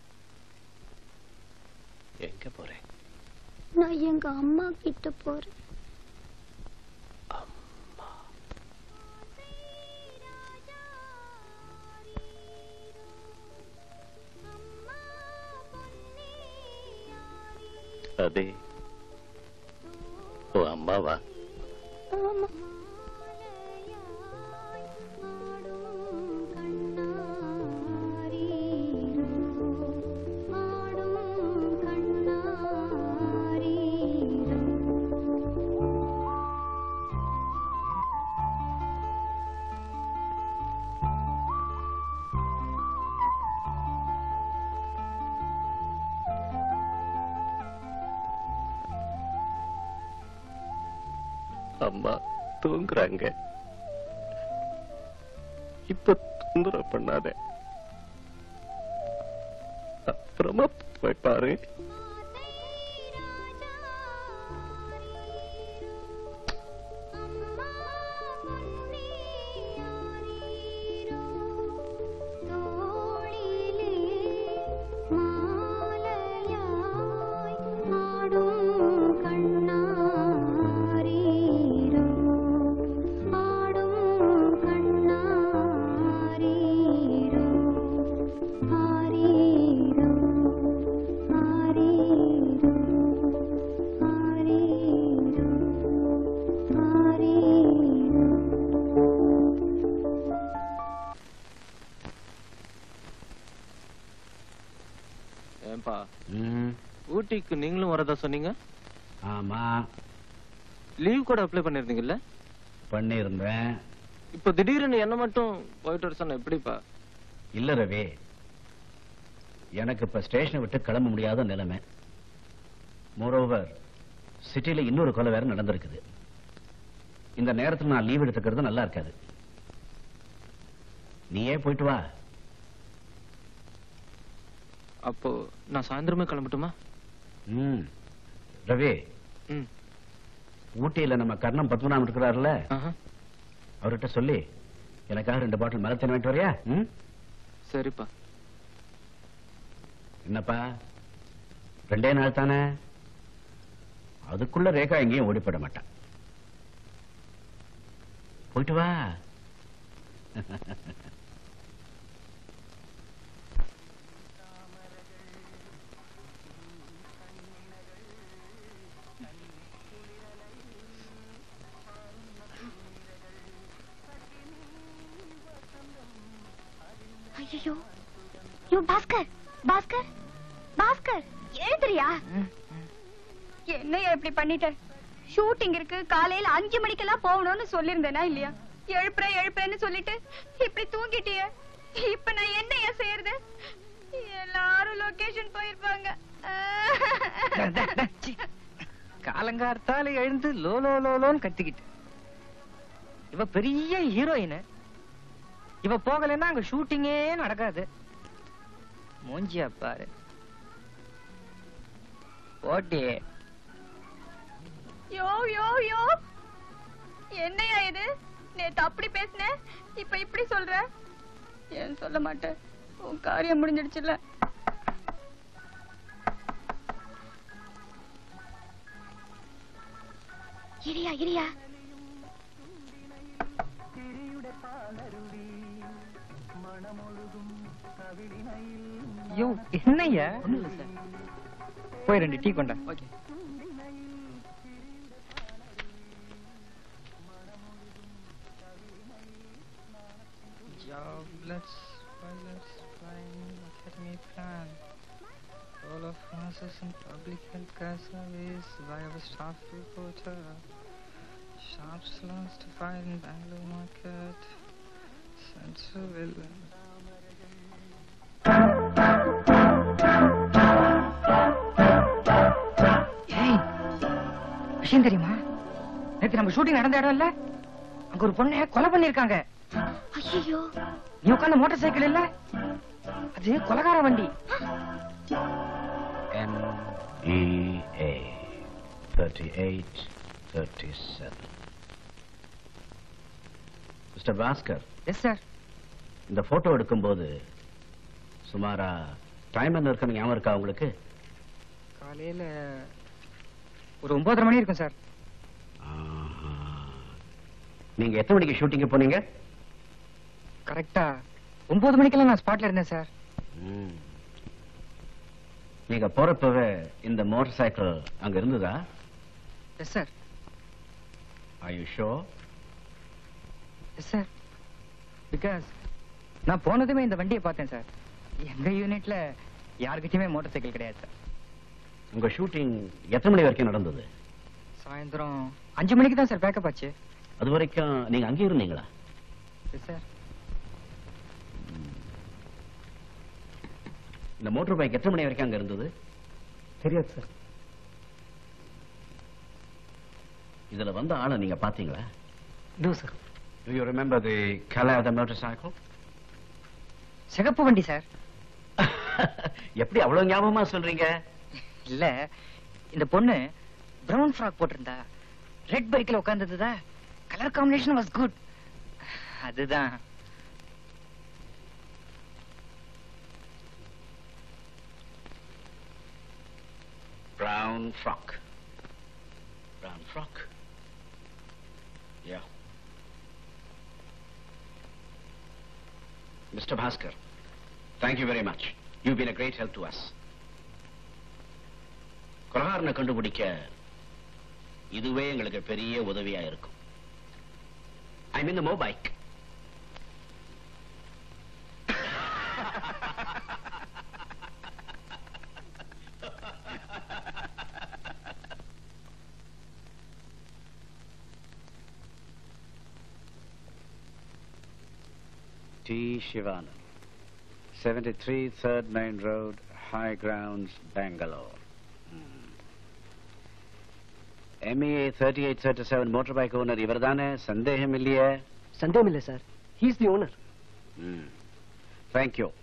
எங்க போறேன்? நான் எங்க அம்மா கிட்ட போறேன். அதே ஓ அம்மாவா? அம்மா தூங்குறாங்க. இப்ப தொந்தரவு பண்ணாத, அப்புறமா போய் பாரு. ஊட்டிக்கு நீங்களும் வரதா சொன்னீங்க? ஆமா. லீவ் கூட அப்ளை பண்ணிருந்தீங்கல்ல? பண்ணிருந்தேன். இப்ப திடீர்னு என்ன மட்டும் போயிட்டு வர சொன்ன எப்படிப்பா? இல்ல ரவி, எனக்கு இப்ப ஸ்டேஷனை விட்டு கிளம்ப முடியாத நிலைமை. மோரோவர் சிட்டில இன்னொரு கொலை வேற நடந்திருக்குது. இந்த நேரத்துல நான் லீவ் எடுத்துக்கிறது நல்லா இருக்காது. நீயே போயிட்டு வா. அப்போ நான் சாயந்தரமே கிளம்பட்டுமா? ம் ரவி, ஊட்டியில நம்ம கர்ணம் பத்மநாபன் இருக்கிறாருல்ல, அவர்கிட்ட சொல்லி எனக்காக ரெண்டு பாட்டில் மரத்தேன் வாங்கிட்டு வரியா? ம் சரிப்பா. என்னப்பா, ரெண்டே நாள் தானே, அதுக்குள்ள ரேகா எங்கேயும் ஓடிப்பட மாட்டான். போயிட்டு வா. ஐயோ, யோ பாஸ்கர், பாஸ்கர், பாஸ்கர், எழுந்திரியா? என்னையா இப்படி பண்ணிட்ட? ஷூட்டிங் இருக்கு, காலையில அஞ்சு மணிக்கெல்லாம் போகணும்னு சொல்லியிருந்தேனா இல்லையா? எழுப்புற எழுப்புறேன்னு சொல்லிட்டு இப்படி தூங்கிட்டிய. இப்ப நான் என்னையா செய்யறது? எல்லாரும் லொகேஷன் போயிருப்பாங்க. காலங்கார்த்தால எழுந்து லோ லோ லோன்னு கத்திக்கிட்டு, இவ பெரிய ஹீரோயின், இவ போகலன்னா அங்க ஷூட்டிங்கே நடக்காது. மூஞ்சியா பாரு. ஓட்டி யோ யோ யோ, என்னையா இது? நேத்து அப்படி பேசின, இப்ப இப்படி சொல்ற. ஏன் சொல்ல மாட்டேன்? உன் காரியம் முடிஞ்சிடுச்சுல்ல. இரியா இரியா. யோ என்னையா? போய் ரெண்டு டீ கொண்டா. Okay. Jobless, pilots, flying academy plan. All of nurses and public health care service by our staff reporter. Shops lost to fire in Bangalore market. Central. விஷயம் தெரியுமா? நேத்து நம்ம ஷூட்டிங் நடந்த இடம் இல்ல, அங்க ஒரு பொண்ணை கொலை பண்ணிருக்காங்க. ஐயோ, நீ உட்கார்ந்த மோட்டார் சைக்கிள் இல்ல, அது கொலைகார வண்டி. M E A thirty-eight thirty-seven. Mister Bhaskar. Yes sir. இந்த போட்டோ எடுக்கும்போது சுமாரா டைம் என்ன இருக்குன்னு ஞாபகம் இருக்கா உங்களுக்கு? காலையில ஒரு ஒன்பதரை மணி இருக்கும் சார். நீங்க எத்தனை மணிக்கு ஷூட்டிங்க போனீங்க? கரெக்டா ஒன்பது மணிக்கெல்லாம் நான் ஸ்பாட்ல இருந்தேன் சார். நீங்க போறப்பவே இந்த மோட்டார் சைக்கிள் அங்க இருந்ததா? Yes sir. Are you sure? Yes sir. Because நான் போனதுமே இந்த வண்டியை பார்த்தேன் சார். எங்க யூனிட்ல யாருக்கிட்டயுமே மோட்டார் சைக்கிள் கிடையாது சார். உங்க ஷூட்டிங் எத்தனை மணி வரைக்கும் நடந்தது? சாயந்தரம் அஞ்சு மணிக்கு தான் சார் பேக்கப் ஆச்சு. அது வரைக்கும் நீங்க அங்கே இருந்தீங்களா? Yes sir. இந்த மோட்டார் பைக் எத்தனை மணி வரைக்கும் அங்க இருந்தது? தெரியாது சார். இதுல வந்த ஆளை நீங்க பாத்தீங்களா? No sir. Do you remember the color of the motorcycle? சிகப்பு வண்டி சார். எப்படி அவ்வளவு ஞாபகமா சொல்றீங்க? இல்ல, இந்த பொண்ணு பிரவுன் ஃப்ராக் போட்டிருந்தா, ரெட் பைக்ல உட்கார்ந்ததுதா, கலர் காம்பினேஷன் வாஸ் குட். அதுதான். Brown frock. Brown frock. Yeah. Mister Bhaskar, thank you very much. You've been a great help to us. கொலகாரனை கண்டுபிடிக்க இதுவே எங்களுக்கு பெரிய உதவியா இருக்கும். I'm in the mobike. T. Shivanand, seventy-three Third Main Road, High Grounds, Bangalore. Hmm. M E A thirty-eight thirty-seven motorbike owner இவர்தானே? சந்தேகம் இல்லையே? சந்தேகம் இல்லை sir. He is the owner. Hmm. Thank you.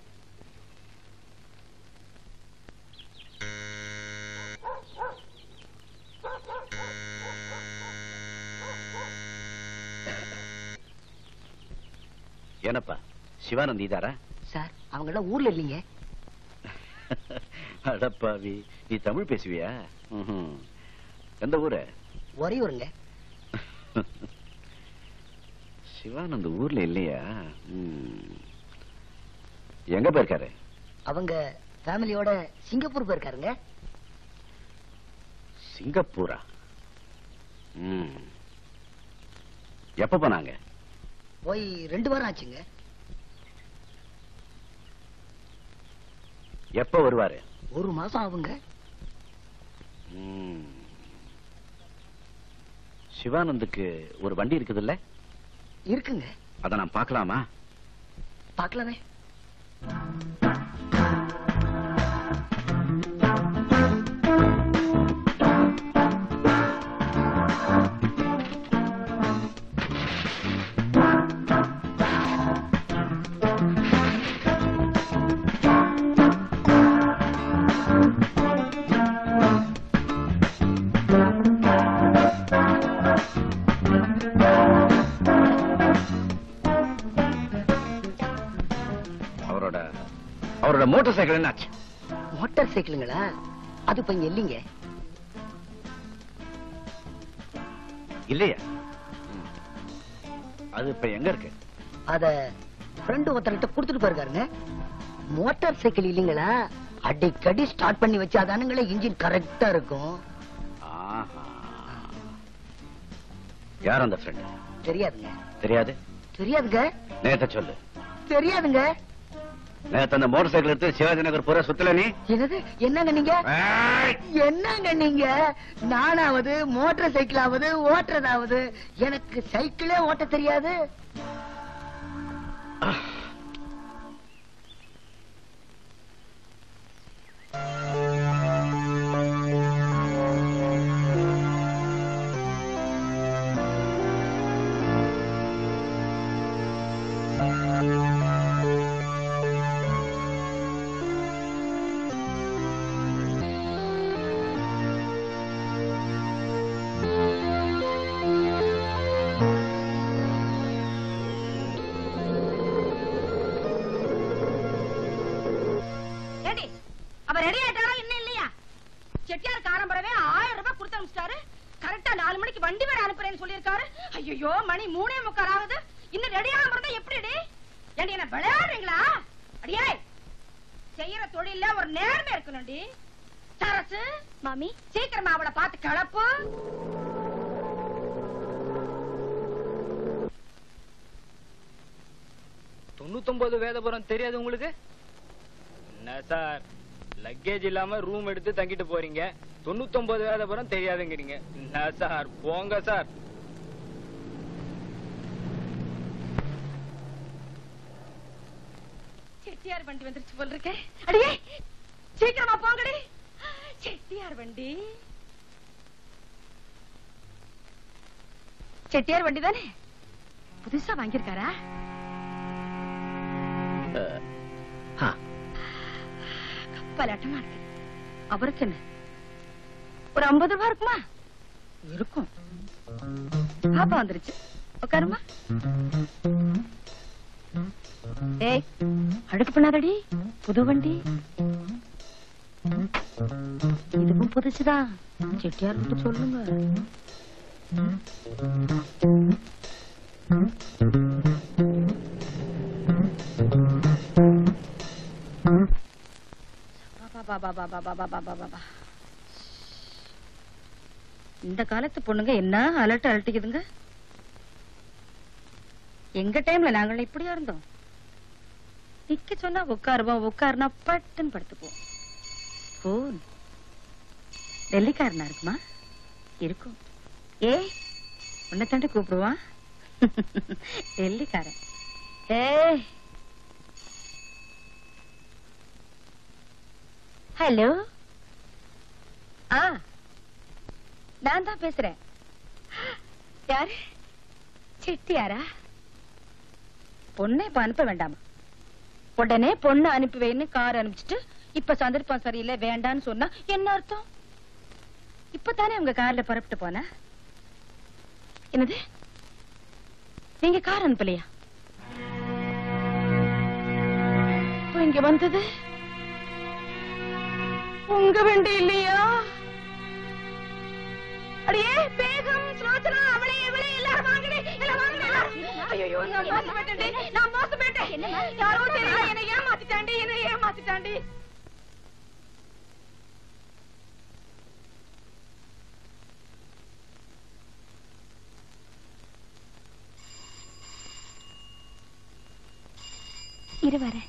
ಏನಪ್ಪ ಶಿವಾನಂದ್ ಇದ್ದಾರಾ? சார் அவங்க எல்லாம் ஊர்ல இல்லைங்க. அடப்பாவி, நீ தமிழ் பேசுவியா? ம்ஹும். எந்த ஊரு? ஒரே ஊருங்க. சிவானந்த் ஊர்ல இல்லையா? எங்க போயிருக்காரு? அவங்க ஃபேமிலியோட சிங்கப்பூர் போயிருக்காருங்க. சிங்கப்பூரா? எப்ப போனாங்க? போய் ரெண்டு வாரம் ஆச்சுங்க. எப்ப வருவாரு? ஒரு மாசம் ஆகுங்க. சிவானந்துக்கு ஒரு வண்டி இருக்குது இல்ல? இருக்குங்க. அத நான் பார்க்கலாமா? பார்க்கலாமே. அவரோட மோட்டார் சைக்கிள் என்னாச்சு? மோட்டார் சைக்கிளுங்களா? அது இப்ப இங்க இல்லைங்க. இல்லையா? அது இப்ப எங்க இருக்கு? அத ஃப்ரெண்ட் ஒருத்தர்கிட்ட கொடுத்துட்டு போயிருக்காருங்க. மோட்டார் சைக்கிள் இல்லைங்களா? அடிக்கடி ஸ்டார்ட் பண்ணி வச்சாதானுங்களே இன்ஜின் கரெக்டா இருக்கும். யார் அந்த ஃப்ரெண்ட்? தெரியாதுங்க. தெரியாது? தெரியாதுங்க. நேத்த சொல்லு. தெரியாதுங்க. நேத்து அந்த மோட்டார் சைக்கிள் எடுத்து சிவாஜி நகர் பூரா சுத்தல நீ? என்னது? என்னங்க நீங்க? என்னங்க நீங்க? நானாவது மோட்டார் சைக்கிளாவது ஓட்டுறதாவது எனக்கு சைக்கிளே ஓட்ட தெரியாது. ஐயோ, மணி மூணே முக்கால் ஆகுது. இன்னும் ரெடி ஆகாம இருந்தா எப்படி? ஏண்டி என்ன விளையாடுறீங்களா? அடியே செய்யற தொழில ஒரு நேர்மை இருக்கணும்டி. சரசு மாமி சீக்கிரமா அவளை பார்த்து கலப்பு. தொண்ணூத்தொன்பது வேதபுரம் தெரியாது உங்களுக்கு? என்ன சார் லக்கேஜ் இல்லாம ரூம் எடுத்து தங்கிட்டு போறீங்க, தொண்ணூத்தொன்பது வேதபுரம் தெரியாதுங்கிறீங்க. என்ன சார் போங்க சார். செட்டியார் வண்டி வந்துருச்சு போல் இருக்க. அடியே சீக்கிரமா போங்கடி. செட்டியார் வண்டி. செட்டியார் வண்டி தானே புதுசா வாங்கியிருக்காரா? கப்பலாட்டமா இருக்கு. அவருக்கு என்ன ஒரு ஐம்பது ரூபாய் இருக்குமா? இருக்கும். பாப்பா வந்துருச்சு, உட்காருமா. ஏய் அழுக்கு பண்ணாதடி, புது வண்டி. இதுவும் புதுசுதான். செட்டியார் கிட்ட சொல்லுங்க. இந்த காலத்து பொண்ணுங்க என்ன அலட்டு அலட்டிக்குதுங்க. எங்க டைம்ல நாங்கள் இப்படியா இருந்தோம்? நிக்க சொன்னா உட்காருவோம், உட்காருனா பட்டுன்னு படுத்துப்போம். போன் டெல்லிக்காரனா இருக்குமா? இருக்கும். ஏ உன்னை தாண்டி கூப்பிடுவான் டெல்லிக்காரன். ஏ ஹலோ. ஆ நான் தான் பேசுறேன். யாரு? செட்டியாரா? பொண்ணை இப்ப அனுப்ப வேண்டாமா? உடனே பொண்ணு அனுப்பி வைன்னு கார் அனுப்பிச்சிட்டு இப்ப சந்தர்ப்பம் சரியில்லை வேண்டான்னு சொன்னா என்ன அர்த்தம்? இப்பதானே உங்க கார்ல புறப்பட்டு போன. என்னது நீங்க கார் அனுப்பலையா? இங்க வந்தது உங்க வண்டி இல்லையா? அடியே பேகம் ஸ்லோச்சனா அவளே இவளே எல்லாரும் வாங்கடி, எல்லாம் வாங்கடி. ஐயோ நான் மோசப்பட்டேன், நான் மோசப்பட்டேன். யாரோ தெரியல என்ன ஏமாத்திட்டாண்டி, என்ன ஏமாத்திட்டாண்டி. இரு வரேன்.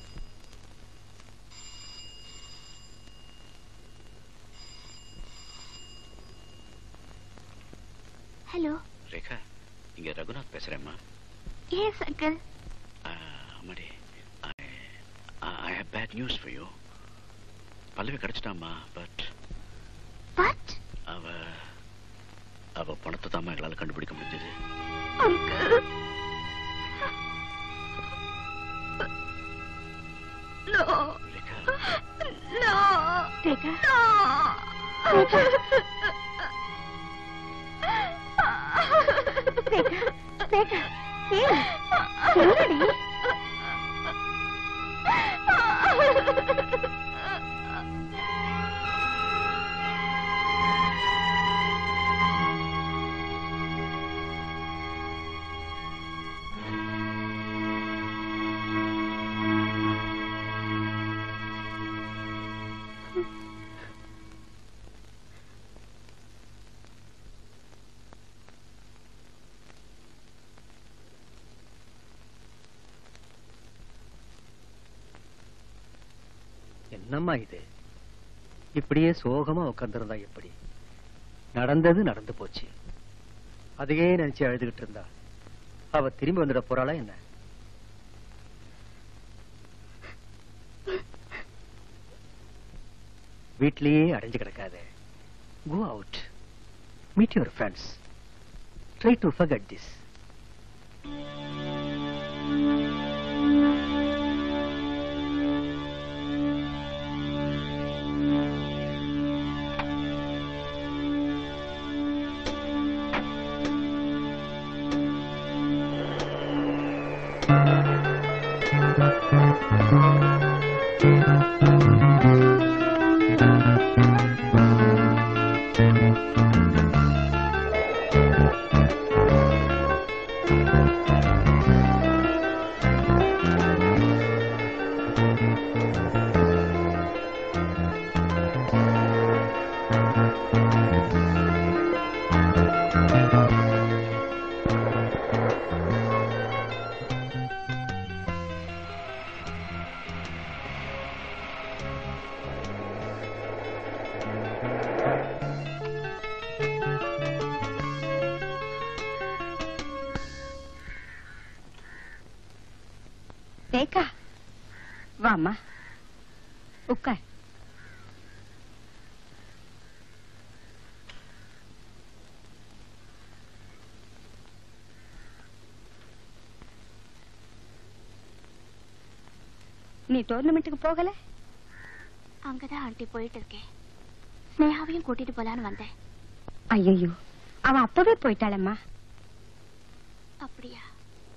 ஹலோ ரேகா, இங்க ரகுநாத் பேசுறேம்மா. Yes uncle. அம்மாடி, I have bad news for you. Pallavi கிடைச்சிட்டாமா. பட் பட் அவ அவ பணத்தை தாமா எங்களால கண்டுபிடிக்க முடிஞ்சது. Uncle no Rekha no Rekha Rekha Rekha ஏன் என்னடி? என்னம்மா இது? இப்படியே சோகமா உட்கார்ந்திருந்தா எப்படி? நடந்தது நடந்து போச்சு. அதையே நினைச்சு அழுதுகிட்டு இருந்தா அவ திரும்பி வந்துட போறாளா என்ன? வீட்லயே அடைஞ்சு கிடக்காத. Go out. Meet your friends. Try to forget this. Rekha வாமா உட்கார். நீ டோர்னமெண்ட்டுக்கு போகல? அங்கதான் ஆண்டி போயிட்டு இருக்கேன். ஸ்னேகாவையும் கூட்டிட்டு போலான்னு வந்தேன். ஐயோ, அவன் அப்பவே போயிட்டாளம்மா. அப்படியா?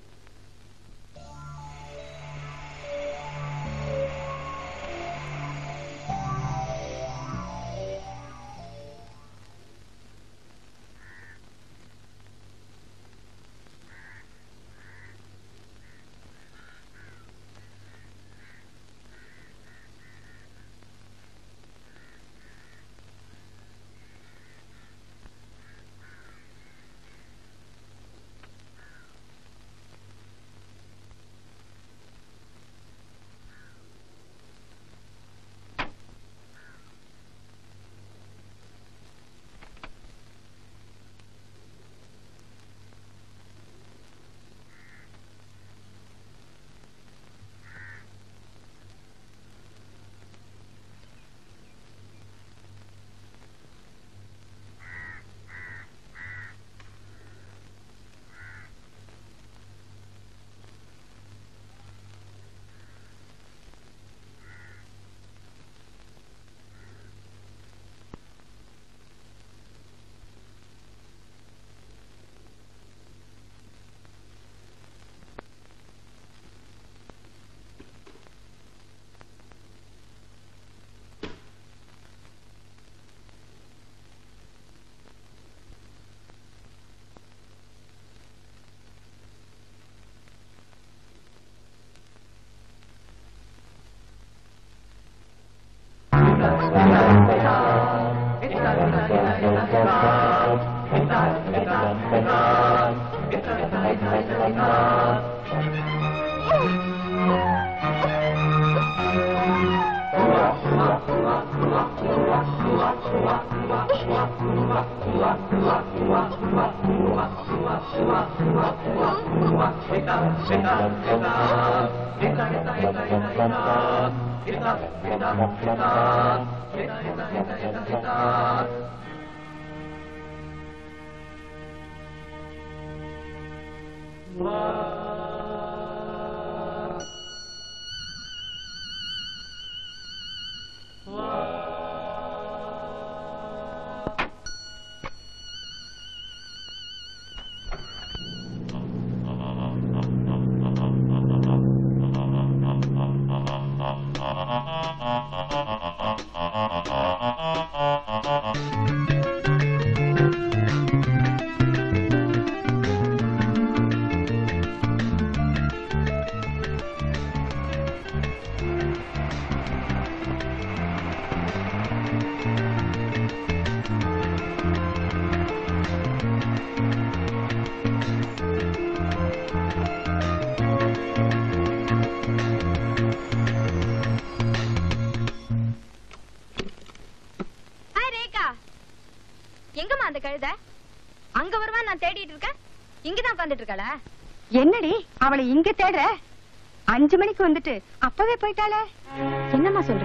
அங்க வருவா நான் தேடிட்டு இருக்கேன். இங்கதான் உட்கார்ந்துட்டு இருக்காளா? என்னடி அவளை இங்க தேடுற? அஞ்சு மணிக்கு வந்துட்டு அப்பவே போயிட்டாளே. என்னம்மா சொல்ற?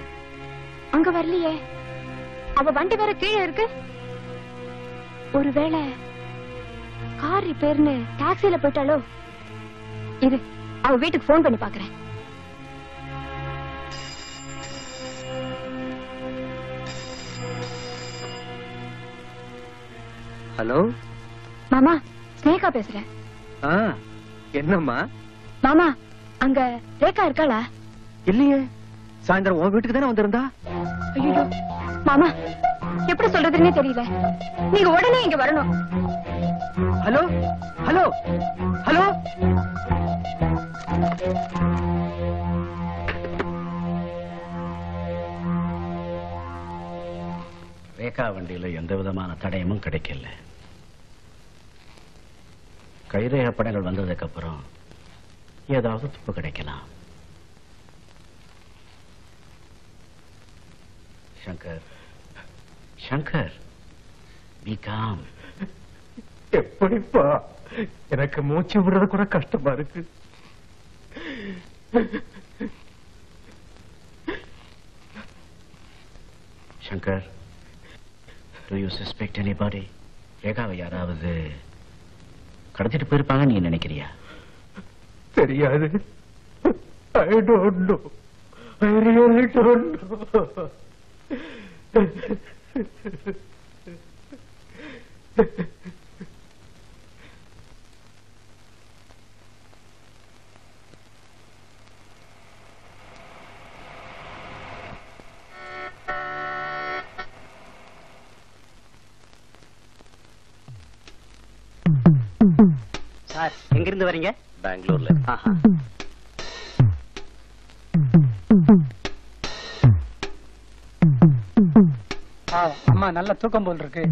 அங்க வரலையே. அவ வண்டி வேற கீழே இருக்கு. ஒருவேளை கார் ரிப்பேர்னு டாக்ஸில போயிட்டாளோ? இரு, அவ வீட்டுக்கு போன் பண்ணி பாக்குறேன். ஹலோ மாமா, ஸ்னேகா பேசுறேன். என்னம்மா? மாமா, அங்க ரேகா இருக்காளா? இல்லையே, சாயந்தரம் உன் வீட்டுக்கு தானே வந்திருந்தா. ஐயோ மாமா, எப்படி சொல்றதுன்னே தெரியல. நீங்க உடனே இங்க வரணும். ஹலோ ஹலோ ஹலோ ரேகா வண்டியில எந்த விதமான தடயமும் கிடைக்கல. கைரேக படங்கள் வந்ததுக்கு அப்புறம் ஏதாவது துப்பு கிடைக்கலாம். Shankar, Shankar, B com. எப்படிப்பா? எனக்கு மூச்சு விடுறது கூட கஷ்டமா இருக்கு. Shankar, do you suspect anybody? ரேகாவை யாராவது கடத்திட்டு போயிருப்பாங்க நீ நினைக்கிறியா? தெரியாது. I don't know. I really don't know. Sir, எங்கிருந்து வரீங்க? பெங்களூர்ல. ஆஹா. அம்மா நல்ல தூக்கம் போல் இருக்கு.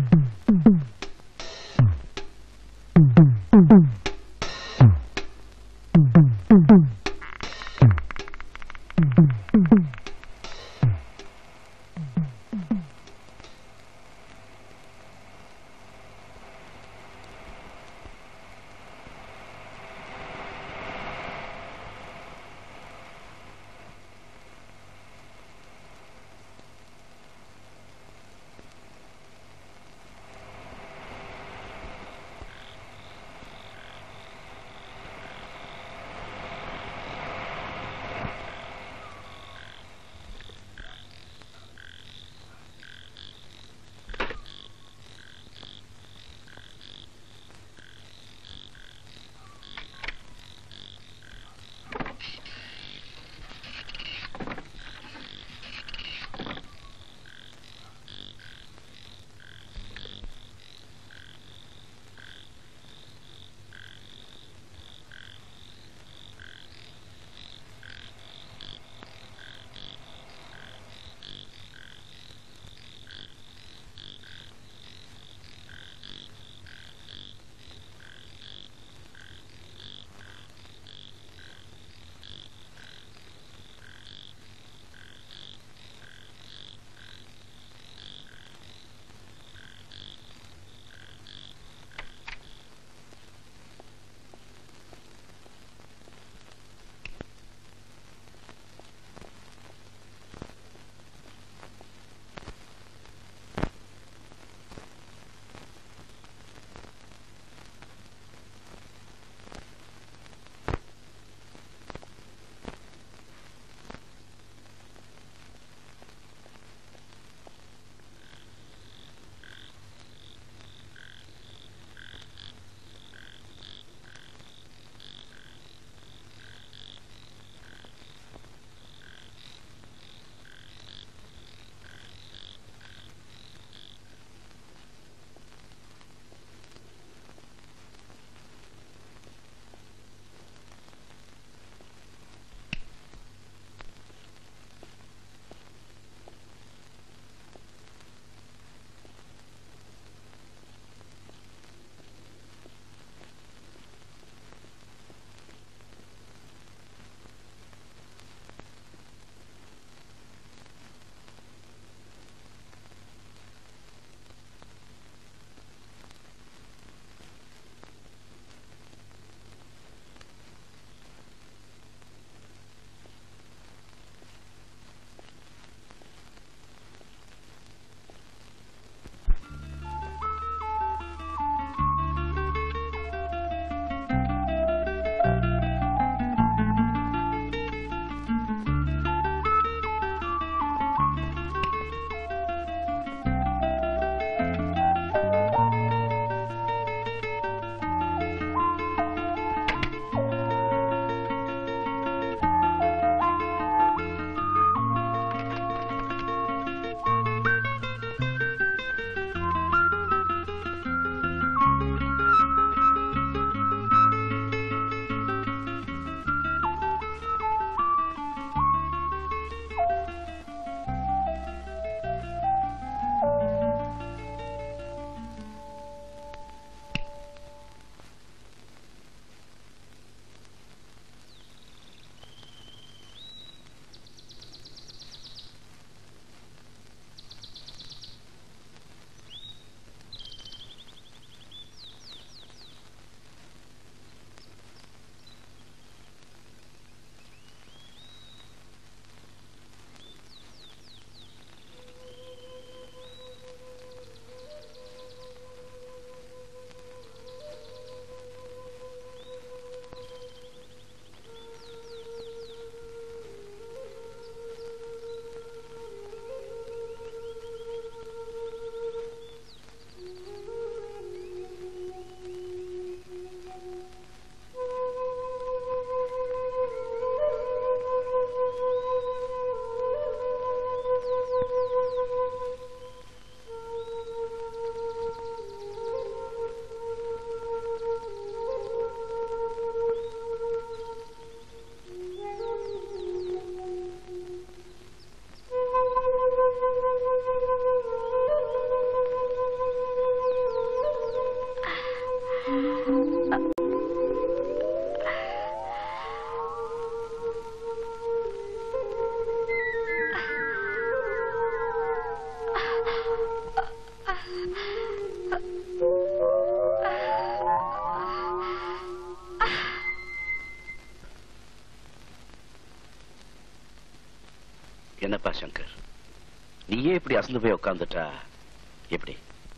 என்னப்பா சங்கர், நீயே இப்படி அசந்து போய் உட்கார்ந்துட்டா எப்படி?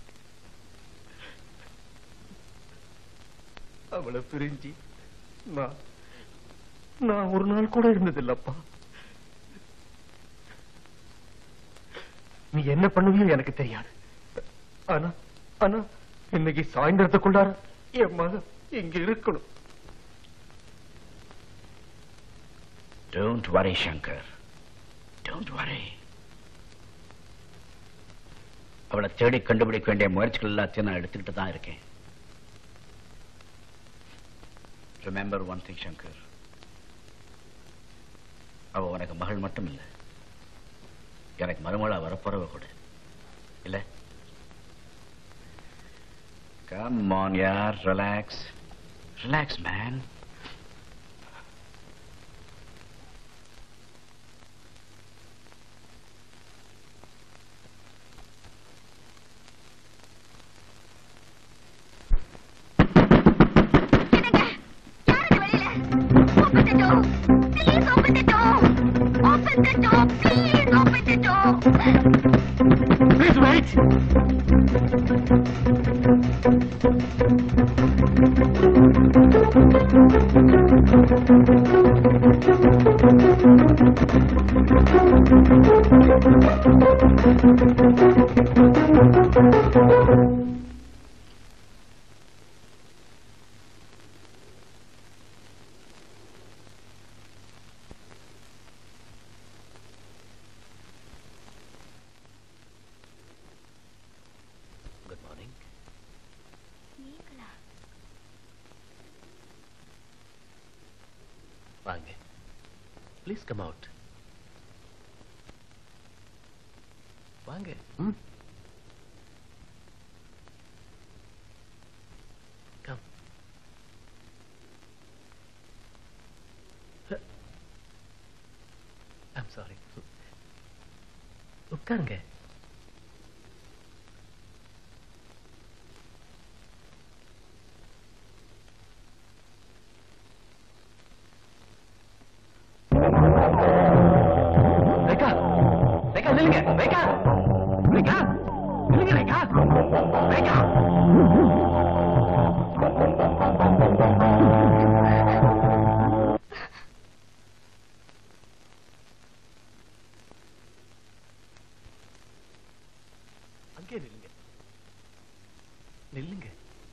அவளை பிரிஞ்சு நான் நான் ஒரு நாள் கூட இருந்ததில்லப்பா. நீ என்ன பண்ணுவியோ எனக்கு தெரியாது. ஆனா ஆனா இன்னைக்கு சாயந்தரத்துக்குள்ளார என் மகன் இங்க இருக்கணும். Don't worry, Shankar. Don't worry. அவளை தேடி கண்டுபிடிக்க வேண்டிய முயற்சிகள் எல்லாத்தையும் நான் எடுத்துக்கிட்டு தான் இருக்கேன். Remember one thing, Shankar. அவ உனக்கு மகள் மட்டும் இல்ல, எனக்கு மருமகளா வரப்போறவ கூட இல்ல. Come on, yaar, relax. Relax, man. Please wait. வாங்க. Please come out. வாங்க. ம். Come. I'm sorry. உட்காருங்க. அங்கே நில்லுங்க. நில்லுங்க.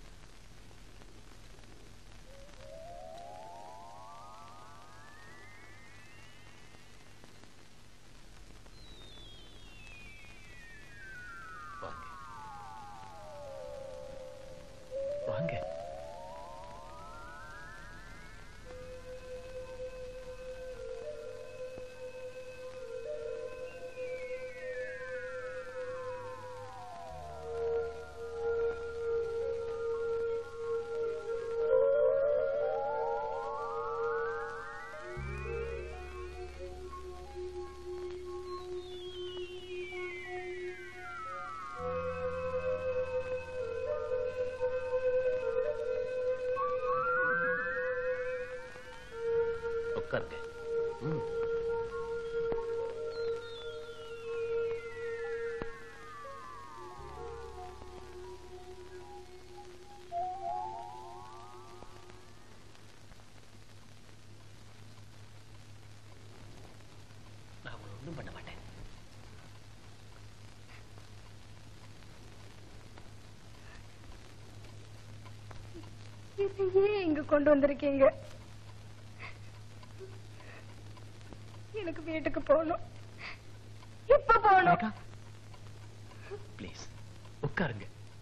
வாங்க. வாங்க. உட்காருங்க. ம். நான் ஒன்றும் பண்ண மாட்டேன். ஏன் இங்க கொண்டு வந்திருக்கீங்க? எனக்கு வீட்டுக்கு போகணும். இப்ப போகணும். ப்ளீஸ் உட்காருங்க.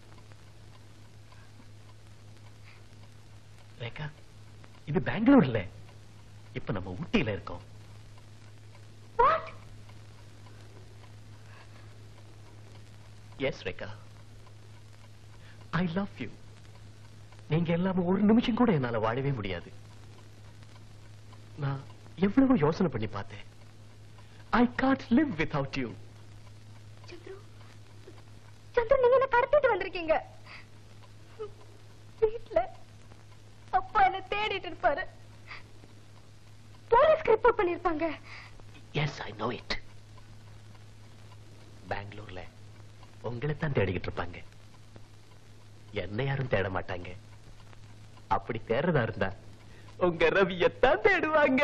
ரேகா, இது பெங்களூர் இல்ல, இப்ப நம்ம ஊட்டியில இருக்கோம். Yes Rekha, I love you. நீங்க இல்லாம ஒரு நிமிஷம் கூட என்னால வாழவே முடியாது. நான் எவ்வளவு யோசனை பண்ணி பார்த்தேன். I can't live without you. Chandru, Chandru, நீங்க என்ன கடத்திட்டு வந்திருக்கீங்க. வீட்டுல அப்பா என்ன தேடிட்டு இருப்பாரு. போலீஸ்க்கு ரிப்போர்ட் பண்ணிருப்பாங்க. Yes, I know it. பெங்களூர்ல உங்களை தான் தேடிக்கிட்டு இருப்பாங்க. என்ன யாரும் தேட மாட்டாங்க. அப்படி தேடுறதா இருந்தா உங்க ரவியத்தான் தேடுவாங்க.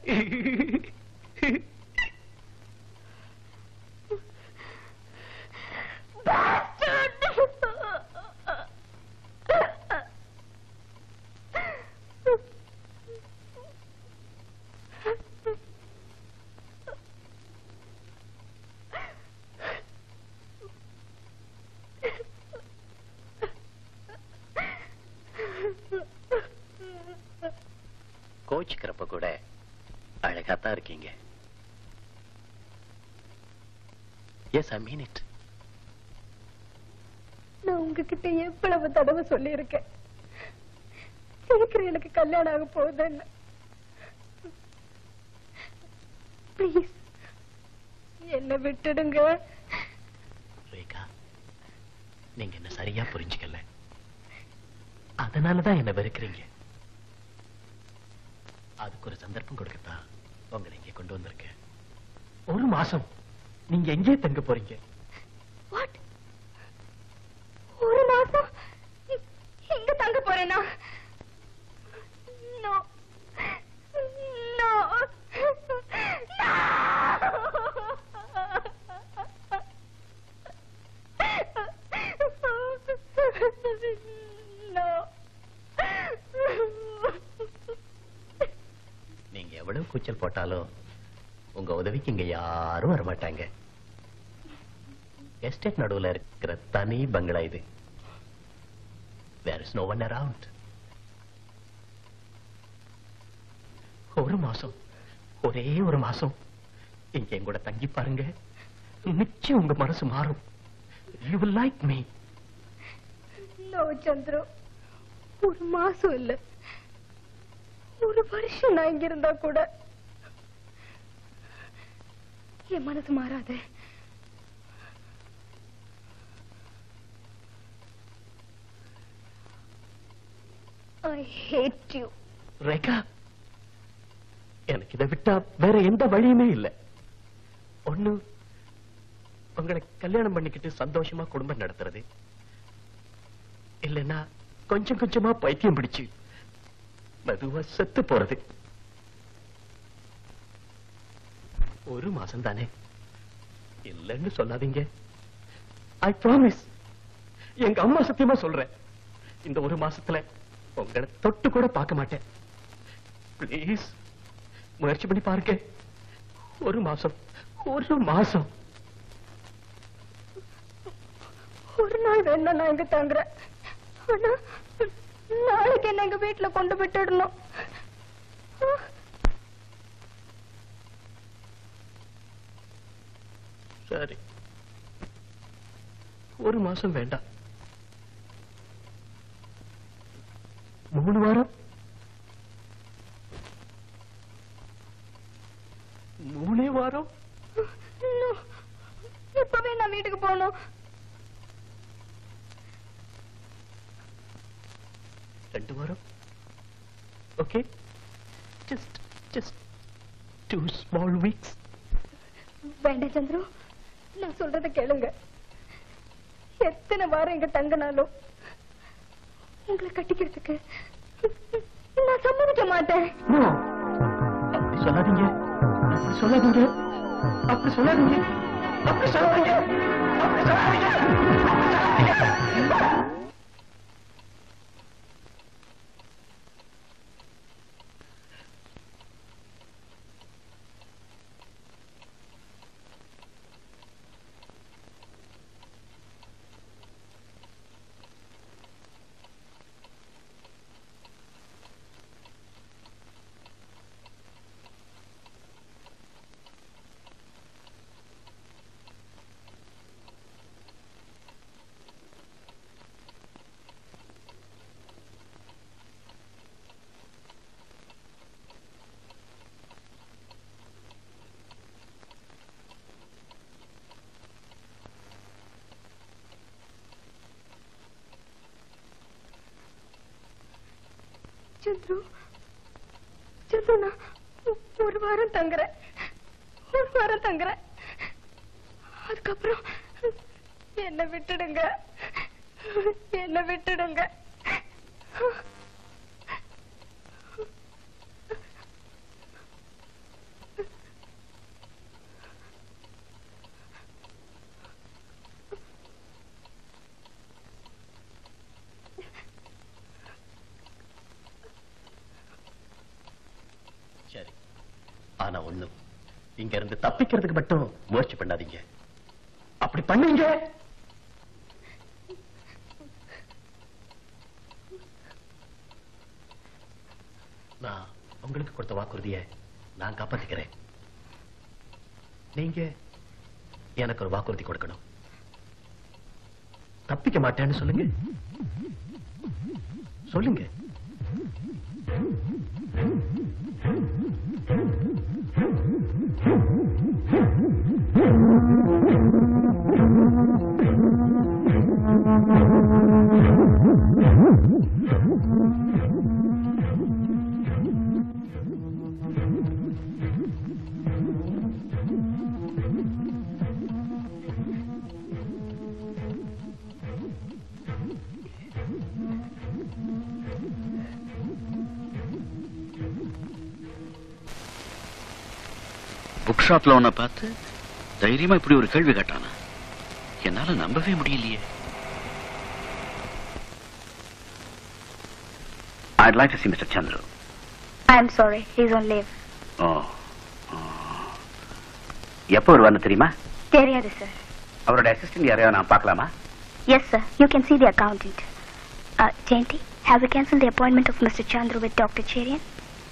கோச்சிக்கிறப்ப கூட அழகாத்தான் இருக்கீங்க. Yes, I mean it. நான் உங்ககிட்ட எவ்வளவு தடவை சொல்லி இருக்கேன், சீக்கிரம் எனக்கு கல்யாணம் ஆக போகுதுன்னு. ப்ளீஸ் என்ன விட்டுடுங்க. ரேகா, நீங்க என்ன சரியா புரிஞ்சுக்கல. அதனாலதான் என்ன வெறுக்கிறீங்க. அதுக்கு ஒரு சந்தர்ப்பம் கொடுக்கத்தான் உங்களை இங்கே கொண்டு வந்திருக்கேன். ஒரு மாசம் நீங்க எங்கே தங்க போறீங்க? What? ஒரு மாசம் எங்க தங்க போறேனா? No no no. நீங்க எவ்வளவு கூச்சல் போட்டாலும் உங்க உதவிக்கு இங்க யாரும் வரமாட்டாங்க. எஸ்டேட் நடுவுல இருக்கிற தனி பங்களா இது. There is no one around. ஒரு மாசம், ஒரே ஒரு மாசம் இங்க என் கூட தங்கி பாருங்க. நிச்சயம் உங்க மனசு மாறும். You will like me. No Chandru, ஒரு மாசம் இல்ல, ஒரு வருஷம் நான் இங்க இருந்தா கூட என் மனசு மாறாது. I hate you. ரேகா, எனக்கு இதை விட்டா வேற எந்த வழியுமே இல்லை. ஒண்ணு உங்களை கல்யாணம் பண்ணிக்கிட்டு சந்தோஷமா குடும்பம் நடத்துறது, இல்லைன்னா கொஞ்சம் கொஞ்சமா பைத்தியம் பிடிச்சு மெதுவா செத்து போறது. ஒரு மாசம் தானே, இல்லைன்னு சொல்லாதீங்க. I promise. எங்க அம்மா சத்தியமா சொல்றேன், இந்த ஒரு மாசத்துல உங்களை தொட்டு கூட பார்க்க மாட்டேன். பிளீஸ் முயற்சி பண்ணி பாருங்க. ஒரு மாசம், ஒரு மாசம். ஒரு நாள் வேணா நான் இங்க தங்குறேன். ஆனா நாளைக்கு என்ன எங்க வீட்டுல கொண்டு விட்டுடணும். சரி, ஒரு மாசம் வேண்டாம், மூணு வாரம். மூணே வாரம். இப்பவே நான் வீட்டுக்கு போகணும். ரெண்டு வாரம். Okay, just just two small weeks. வேண்டாம் சந்திரு, நான் சொல்றத கேளுங்க. எத்தனை வாரம் இங்க தங்கினாலும் உங்களை கட்டிக்கிறதுக்கு நான் சம்மதிக்க மாட்டேன். அப்படி சொல்லாதீங்க, அப்படி சொல்லாதீங்க, அப்படி சொல்லாதீங்க, அப்படி சொல்லாதீங்க, அப்படி சொல்லாதீங்க. சந்திரு, சந்திரு, நான் ஒரு வாரம் தங்குறேன், ஒரு வாரம் தங்குறேன். அதுக்கப்புறம் என்ன விட்டுடுங்க, என்ன விட்டுடுங்க. சரி, ஆனா ஒண்ணு, இங்க இருந்து தப்பிக்கிறதுக்கு மட்டும் முயற்சி பண்ணாதீங்க. அப்படி பண்ணுங்க நான் உங்களுக்கு கொடுத்த வாக்குறுதிய நான் காப்பாத்திக்கிறேன். நீங்க எனக்கு ஒரு வாக்குறுதி கொடுக்கணும். தப்பிக்க மாட்டேன்னு சொல்லுங்க, சொல்லுங்க. புக் ஷாப்ல உன்னை பார்த்து தைரியமா இப்படி ஒரு கேள்வி கேட்டானா? என்னால நம்பவே முடியலையே. I'd like to see Mister Chandru. I'm sorry, he's on leave. Oh. எப்போ வருவான்னு தெரியுமா? தெரியாது சார். அவரோட அசிஸ்டன்ட் யாரையோ நான் பார்க்கலாமா? Yes sir, you can see the accountant. Uh, Jayanti, have we cancelled the appointment of Mister Chandru with Doctor Cherian?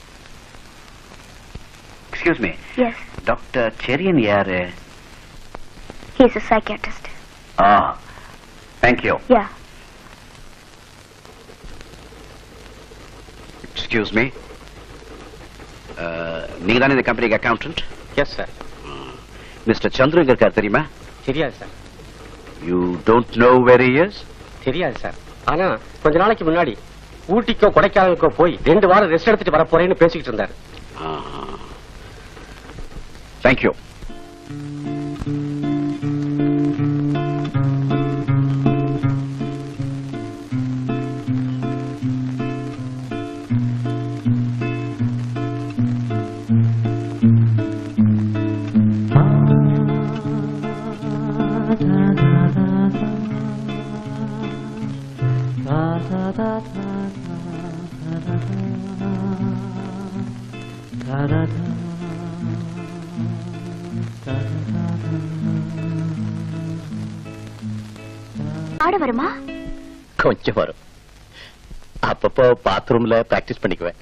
Excuse me. Yes. Doctor Cherian யாரு? He is a psychiatrist. Ah, thank you. Yeah. Excuse me. நீங்க தானே இந்த கம்பெனிக்கு accountant? Yes sir. Mister Chandru எங்க இருக்கார் தெரியுமா? தெரியாது sir. You don't know where he is? தெரியாது சார். ஆனா கொஞ்ச நாளைக்கு முன்னாடி ஊட்டிக்கோ கொடைக்கானலுக்கோ போய் ரெண்டு வாரம் ரெஸ்ட் எடுத்துட்டு வர போறேன்னு பேசிக்கிட்டு இருந்தாரு. Thank you. ஆட வருமா? கொஞ்சம் வரும். அப்பப்போ பாத்ரூம்ல பிராக்டிஸ் பண்ணிக்குவேன்.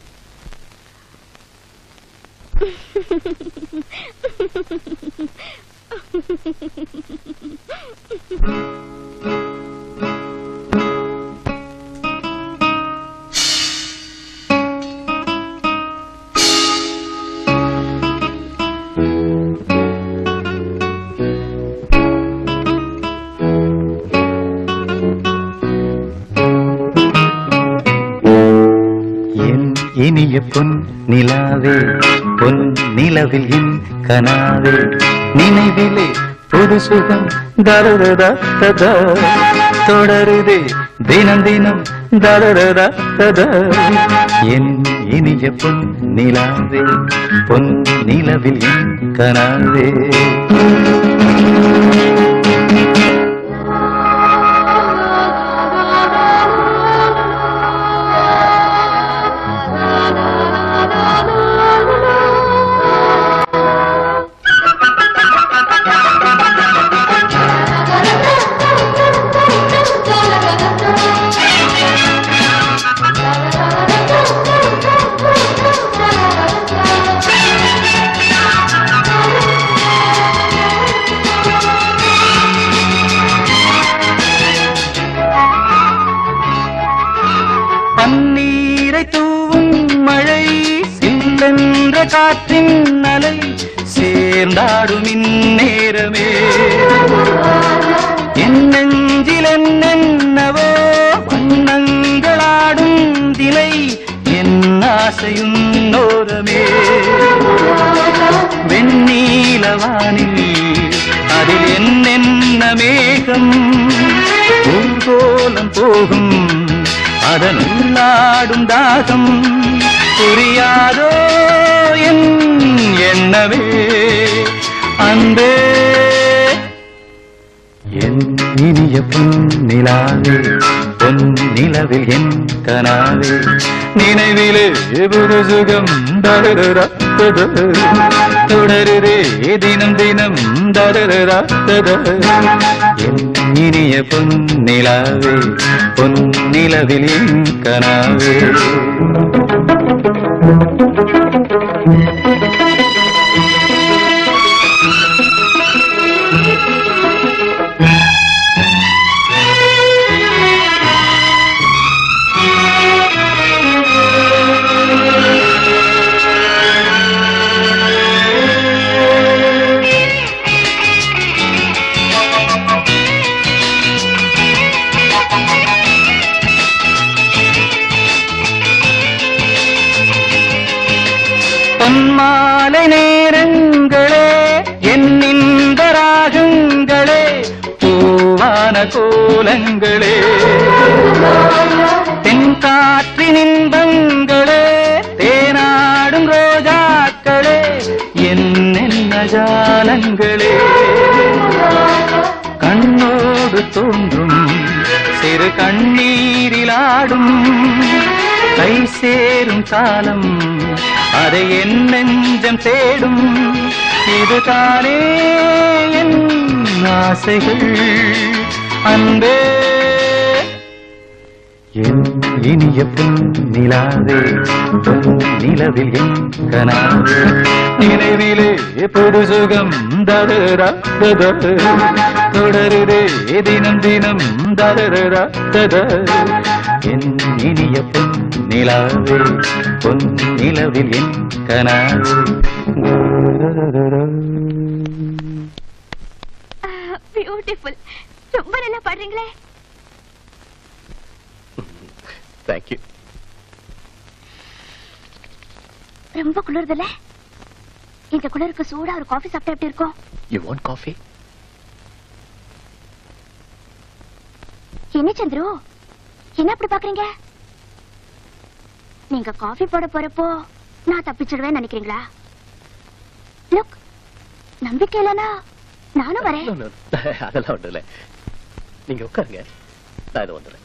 இனிய பொன் நிலாவே, பொன் நிலவில் என் கனாவே, நினைவிலே புது சுகம் தரதா ததா தொடருதே தினம் தினம் தரதா ததா. என் இனிய பொன் நிலாவே, பொன் நிலவில் என் கனாவே. காற்றின் அலை சேர்ந்தாடும் இந்நேரமே என் நெஞ்சில் என்னென்னவோ வண்ணங்களாடும் திலை என் ஆசையும் நோரமே. வெண்ணீலவானில் அதில் என்ன போகும் அதன் உள்ளாடும் தாகம் புரியாதோ என் எண்ணமே அன்பே என் இனிய பொன்னிலாவே பொன்னிலவில் என் கனாவே நினைவிலே புது சுகம் தருதா தொடருதே தினம் தினம் தருதா என் இனிய பொன்னிலாவே பொன்னிலவில் என் கனாவே பொன்மாலை நேரங்களே என்னிந்த ராகங்களே பூவான கோலங்களே தென்காற்றின் இன்பங்களே தேனாடும் ரோஜாக்களே என்னென்ன ஜாலங்களே கண்ணோடு தோன்றும் சிறு கண்ணீரிலாடும் கை சேரும் காலம் அதை என் நெஞ்சம் தேடும் இதுதானே என் ஆசைகள் அன்பே என் இனிய பொன்னிலாவே பொன்னிலவில் என் கனாவே நினைவிலே புது சுகம் தருதா தொடருதே தினம் தினம் தருதா என் இனிய பொன்னிலாவே பொன்னிலவில் என் கனாவே பியூட்டிஃபுல் ரொம்ப நல்லா பாடுறீங்களே தேங்க்யூ ரொம்ப குளிர்தல இந்த குளிருக்கு சூடா ஒரு காஃபி சாப்பிட்டா எப்படி இருக்கும் யூ வாண்ட் காஃபி என்ன சந்திரு என்ன அப்படி பாக்குறீங்க நீங்க காஃபி போட போறப்போ நான் தப்பிச்சிடுவேன் நினைக்கிறீங்களா லுக் நம்பிக்கை இல்லனா நானும் வரேன் அதெல்லாம் ஒண்ணு இல்ல நீங்க உட்காருங்க நான் இது வந்துடுறேன்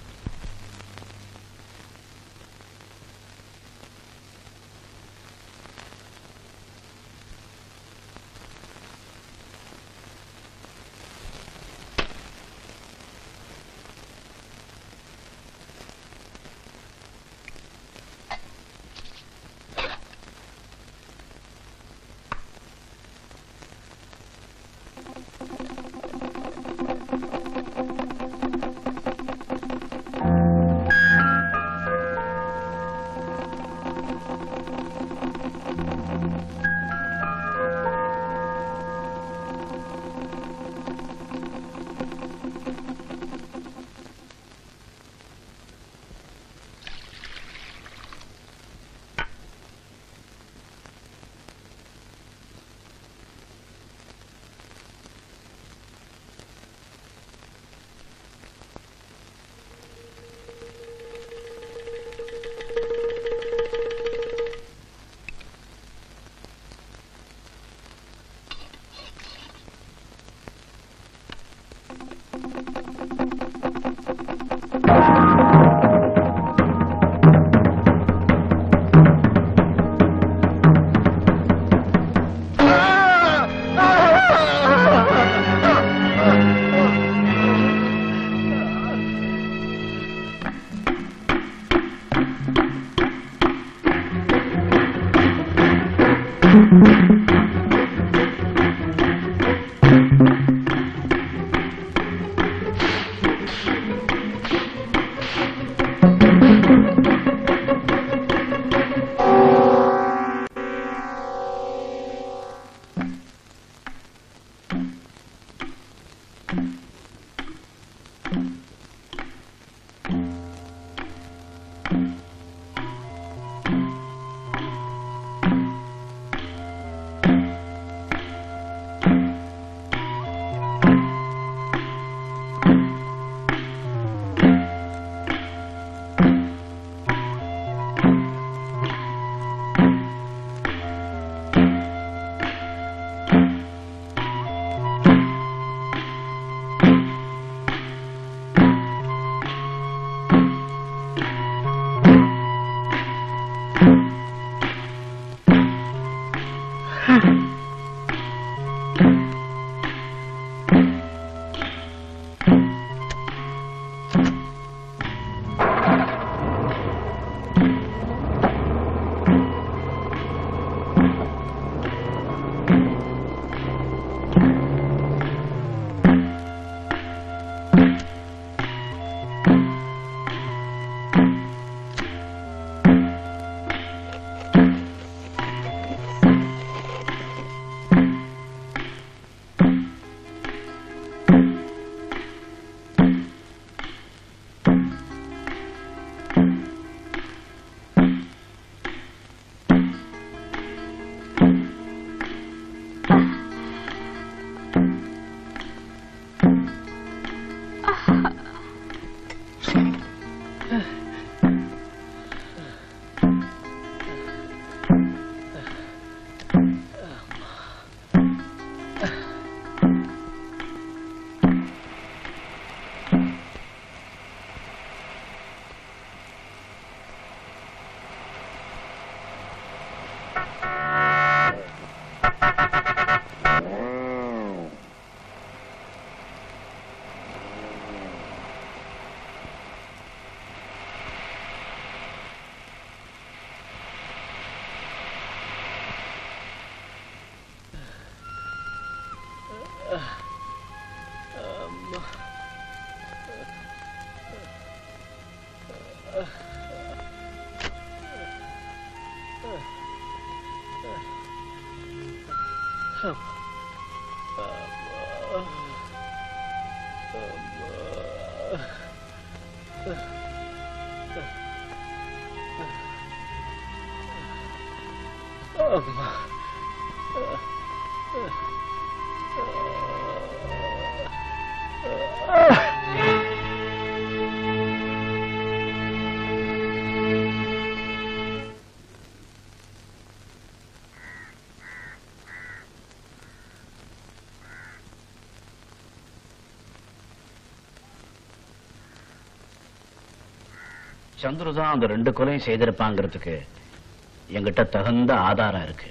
சந்துரு தான் அந்த ரெண்டு கொலையும் செய்திருப்பாங்கிறதுக்கு என்கிட்ட தகுந்த ஆதாரம் இருக்கு.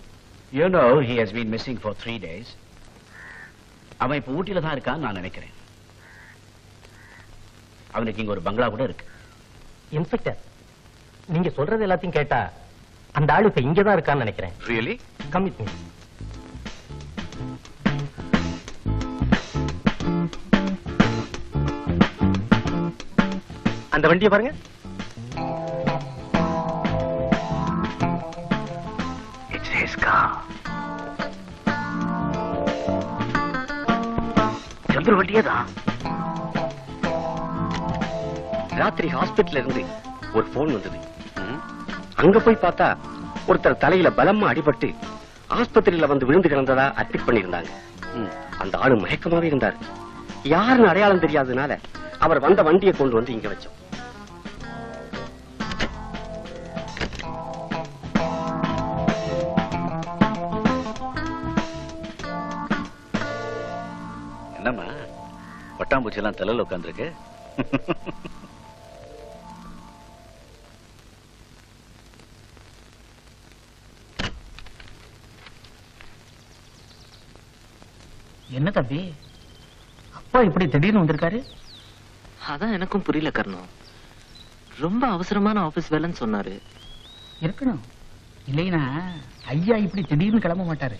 You know he has been missing for three days. அவன் இப்ப ஊட்டில தான் இருக்கான்னு நான் நினைக்கிறேன். அவனுக்கு இங்க ஒரு பங்களா கூட இருக்கு. இன்ஸ்பெக்டர், நீங்க சொல்றது எல்லாத்தையும் கேட்டா அந்த ஆளு இப்ப இங்கதான் இருக்கான்னு நினைக்கிறேன். Really? Come with me. அந்த வண்டியை பாருங்க. It's his car. சந்திர வண்டியே தான். ராத்திரி ஹாஸ்பிட்டல்ல இருந்து ஒரு போன் வந்தது. அங்க போய் பார்த்தா ஒருத்தர் தலையில பலமா அடிபட்டு ஆஸ்பத்திரியில வந்து விழுந்து கிடந்ததா அட்மிட் பண்ணிருந்தாங்க. அந்த ஆளு மயக்கமாவே இருந்தார். யாருன்னு அடையாளம் தெரியாததுனால அவர் வந்த வண்டியை கொண்டு வந்து இங்க வச்சோம். என்னம்மா பட்டாம்பூச்சி எல்லாம் தலையில உட்காந்துருக்கு? என்ன தம்பி, அப்பா இப்படி திடீர்னு வந்திருக்காரு? அதான் எனக்கும் புரியல கர்ணம். ரொம்ப அவசரமான ஆபீஸ் வேலைன்னு சொன்னாரு. இருக்கணும், இல்லைன்னா ஐயா இப்படி திடீர்னு கிளம்ப மாட்டாரு.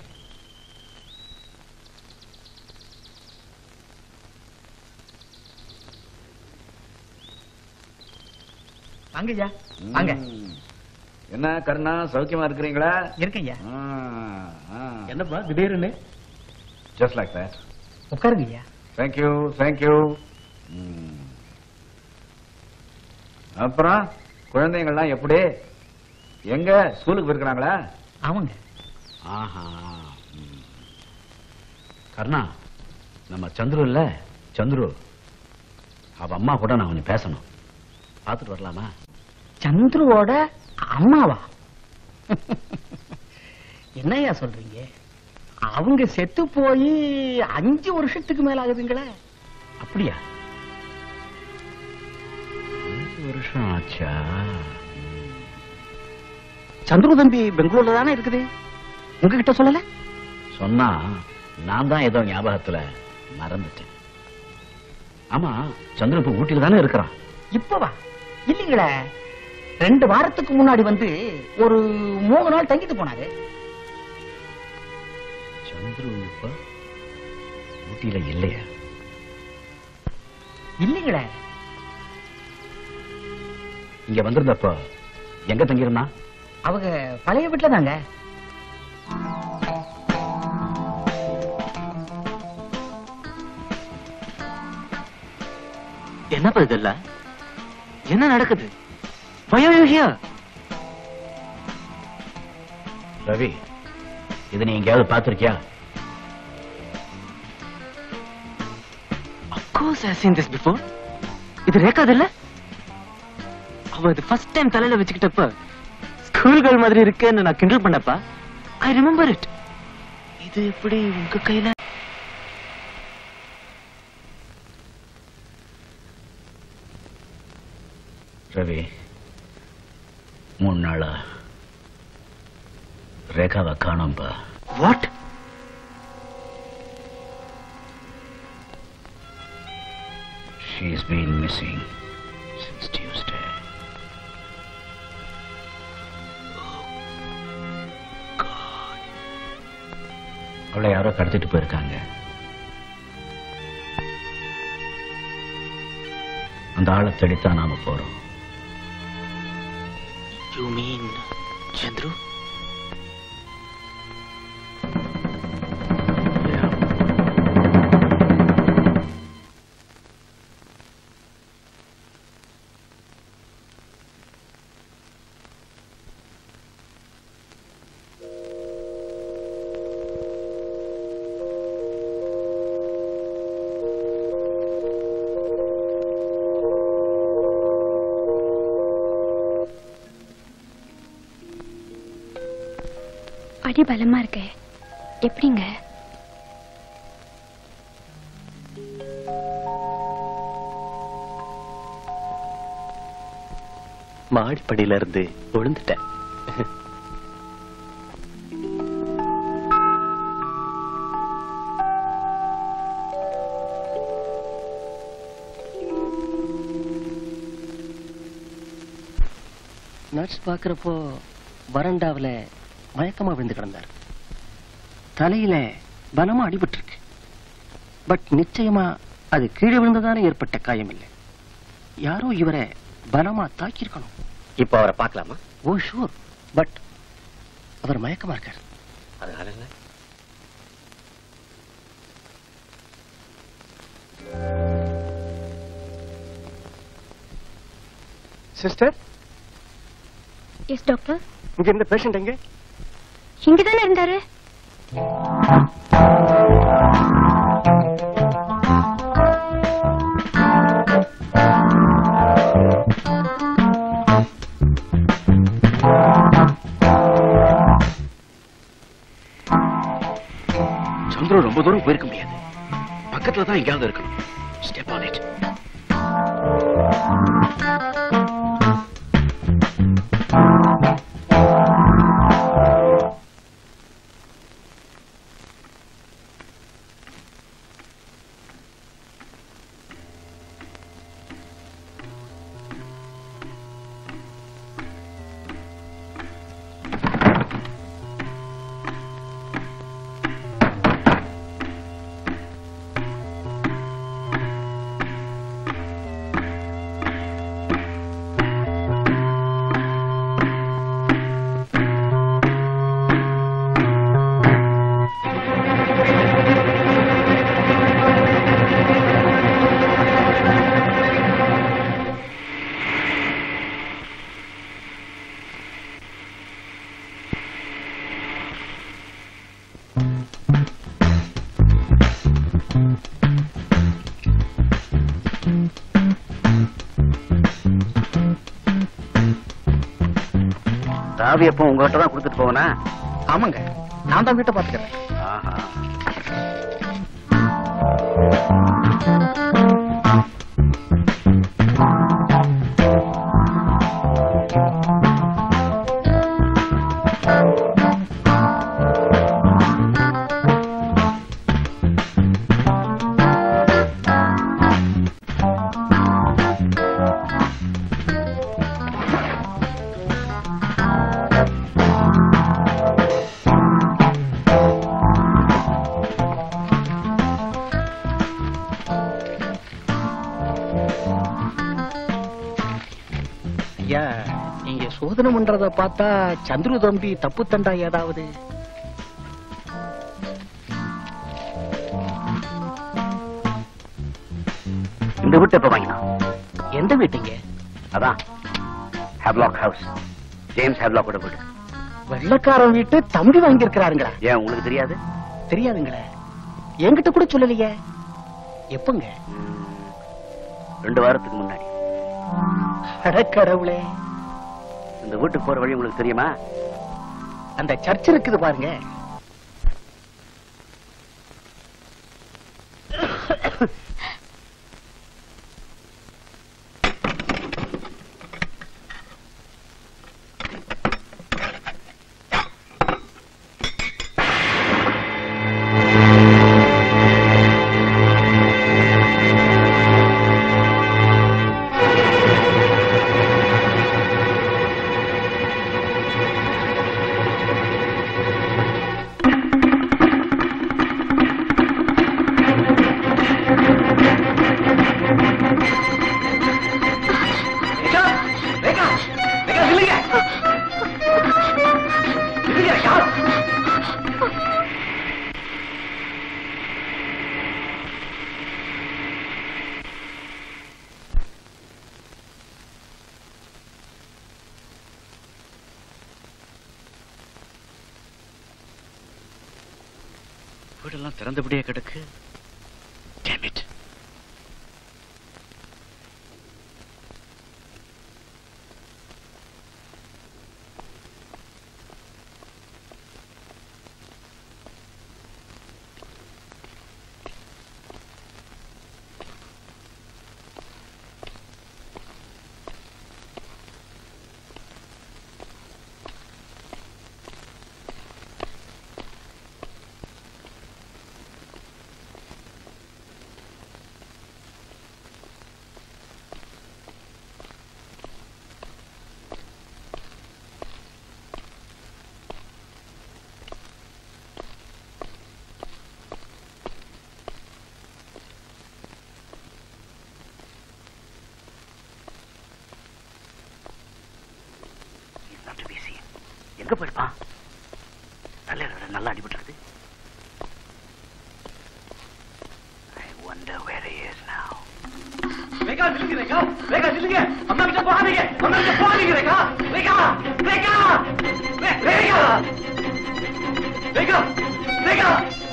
வாங்க ஐயா, வாங்க. என்ன கர்ணா, சௌக்கியமா இருக்கிறீங்களா? இருக்கையா. என்னப்பா திடீர்னு? Just like that. உட்காருங்க ஐயா. Thank you, thank you. அப்புறம் குழந்தைங்கள்லாம் எப்படி? எங்க ஸ்கூலுக்கு போயிருக்கிறாங்களா? ஆமாங்க. ஆஹா. கர்ணா, நம்ம சந்துரு இல்ல, சந்துரு அவ அம்மா கூட நான் அவனை பேசணும். பார்த்துட்டு வரலாமா? சந்துருவோட அம்மாவா? என்னையா சொல்றீங்க? அவங்க செத்து போய் அஞ்சு வருஷத்துக்கு மேல ஆகுதுங்களே. அப்படியா? அஞ்சு வருஷம் ஆச்சா? சந்துரு தம்பி பெங்களூர்ல தானே இருக்குது. உங்ககிட்ட சொல்லல? சொன்னா நான் தான் ஏதோ ஞாபகத்துல மறந்துட்டேன். ஆமா, சந்திரன் இப்ப ஊட்டில தானே இருக்கிறான். இப்பவா? இல்லீங்களே, ரெண்டு வாரத்துக்கு முன்னாடி வந்து ஒரு மூணு நாள் தங்கிட்டு போனாரு. சந்திரன் இப்ப ஊட்டியில இல்லையா? இல்லீங்களே. இங்க வந்திருந்தப்ப எங்க தங்கியிருந்தா? அவங்க பழைய வீட்டுல தாங்க. என்னப்பா இதெல்லாம்? என்ன நடக்குது? Why are you here? Ravi, இது நீ எங்கேயாவது பார்த்திருக்கியா? Of course I have seen this before. இது ரேகாது இல்ல? அவ இது ஃபர்ஸ்ட் டைம் தலையில வச்சுக்கிட்டப்ப ஸ்கூல் கேர்ள் மாதிரி இருக்குன்னு நான் கிண்டல் பண்ணப்பா. I remember it. இது எப்படி உங்க கையில? ரவி, மூணு நாளா ரேகாவை காணோம்பா. What? She's been missing since Tuesday. அவளை யாரோ கடத்திட்டு போயிருக்காங்க. அந்த ஆளை தேடித்தான் நாம போறோம். You mean Chandru? அடி பலமா இருக்க. எப்படிங்க? மாடிப்படியில இருந்து விழுந்துட்டேன். நர்ஸ் பாக்குறப்போ வறண்டாவில மயக்கமா விழுந்து கிடந்தார். தலையில பலமா அடிபட்டு இருக்கு. பட் நிச்சயமா அது கீழே விழுந்ததால ஏற்பட்ட காயம் இல்லை. யாரோ இவரை பலமா தாக்கியிருக்கணும். இப்ப அவரை பார்க்கலாமா? ஓ ஷூர். பட் அவர் மயக்கமா இருக்கார். அதனால சிஸ்டர். Yes doctor. இங்க இருந்த பேஷண்ட் எங்க? இங்கதானே இருந்தாரு. சந்திரன் ரொம்ப தூரம் போயிருக்க முடியாது. பக்கத்துல தான் எங்கேயாவது இருக்கணும். Step on it. சாவி எப்போ உங்ககிட்ட தான் கொடுத்துட்டு போவனா? ஆமாங்க, நான் தான் வீட்டை பாத்துக்கிறேன். ஆஹா. சோதனை பண்றத பார்த்தா சந்துரு தம்பி தப்பு தண்டா ஏதாவது. இந்த வீட்டை எப்ப வாங்கினா? எந்த வீட்டுங்க? அதான் ஹேவ்லாக் ஹவுஸ், ஜேம்ஸ் ஹேவ்லாக்கோட வீடு. வெள்ளக்காரன் வீட்டு தம்பி வாங்கி இருக்கிறாருங்களா? ஏன் உங்களுக்கு தெரியாது? தெரியாதுங்களே, என்கிட்ட கூட சொல்லலையே. எப்பங்க? ரெண்டு வாரத்துக்கு முன்னாடி. கடவுளே, இந்த வீட்டுக்கு போற வழி உங்களுக்கு தெரியுமா? அந்த சர்ச் இருக்குது பாருங்க. வீடெல்லாம் திறந்தபடியே கிடக்கு. Damn it. எங்க போயிருப்பான்? நல்ல நல்லா அடிபட்டு. I wonder where he is now. Rekha நில்லுங்க, ரேகா ரேகா நில்லுங்க. அம்மா கிட்ட போகாதீங்க, அம்மா கிட்ட போகாதீங்க. ரேகா ரேகா ரேகா ரேகா ரேகா ரேகா.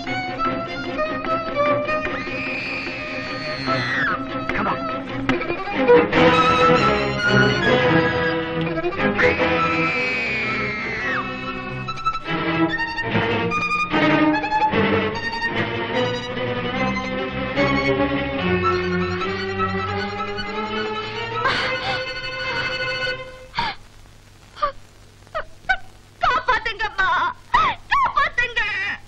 Come on. காப்பாத்துங்கம்மா, காப்பாத்துங்க.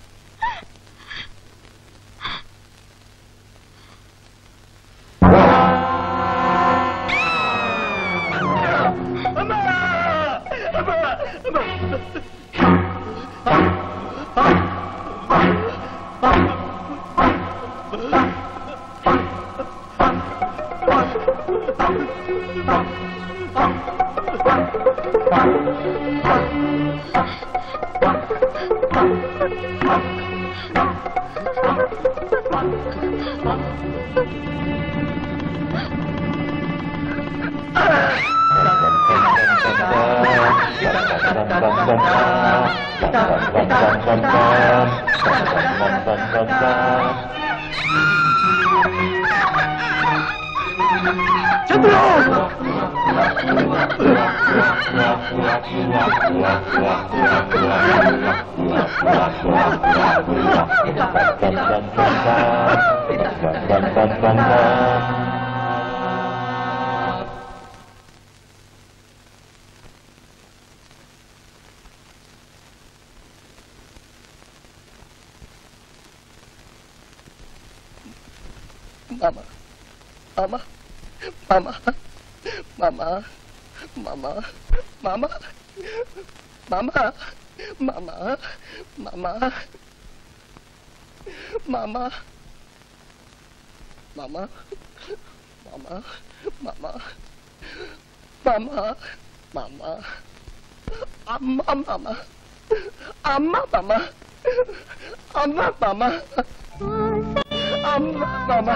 Mama, mama, mama, mama, mama, mama, mama, mama, mama, mama, mama, mama, mama, mama, mama. அம்மா மாமா அம்மா மாமா அம்மா மாமா அம்மா மாமா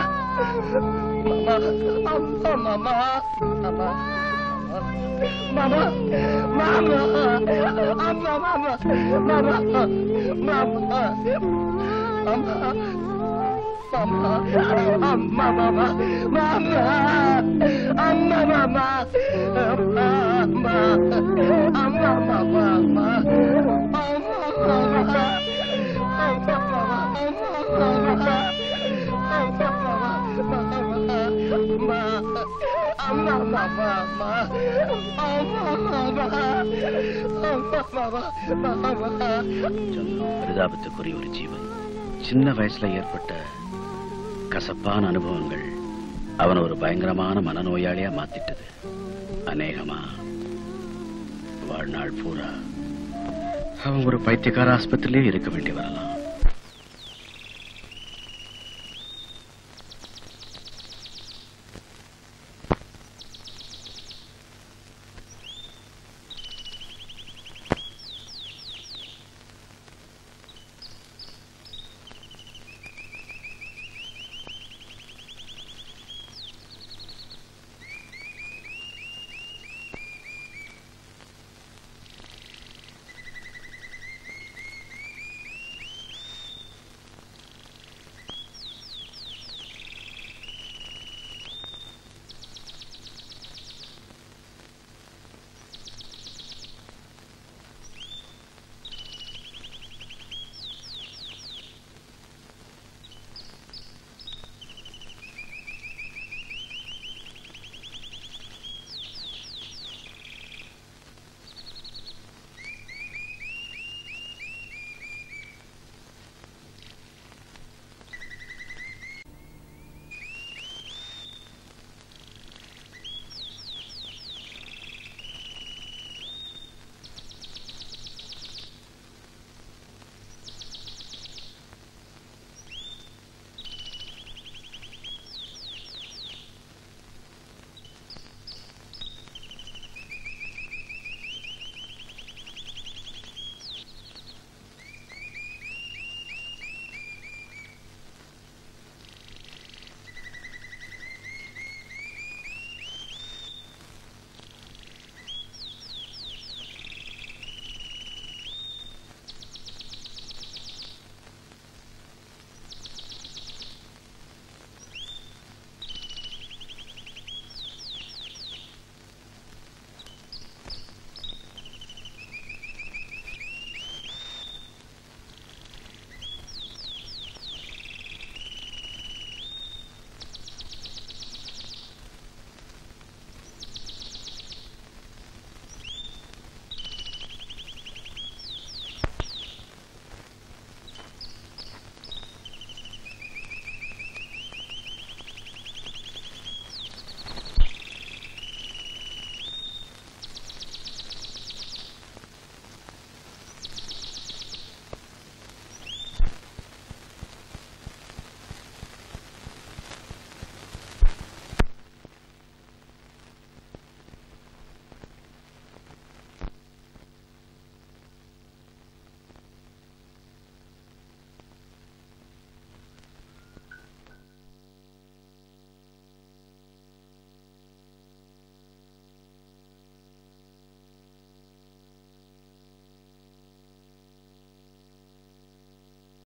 அம்மா மாமா அம்மா மாமா மாமா அம்மா மாமா மாமா மாமா அம்மா Mama, Amma Mama, Mama, Amma Mama, Amma, Amma Mama, பரிதாபத்துக்குரிய ஒரு ஜீவன் சின்ன வயசுல ஏற்பட்ட கசப்பான அனுபவங்கள் அவன் ஒரு பயங்கரமான மனநோயாளியா மாத்திட்டது. அநேகமா வாழ்நாள் பூரா அவன் ஒரு பைத்தியக்கார ஆஸ்பத்திரியிலே இருக்க வேண்டி வரலாம்.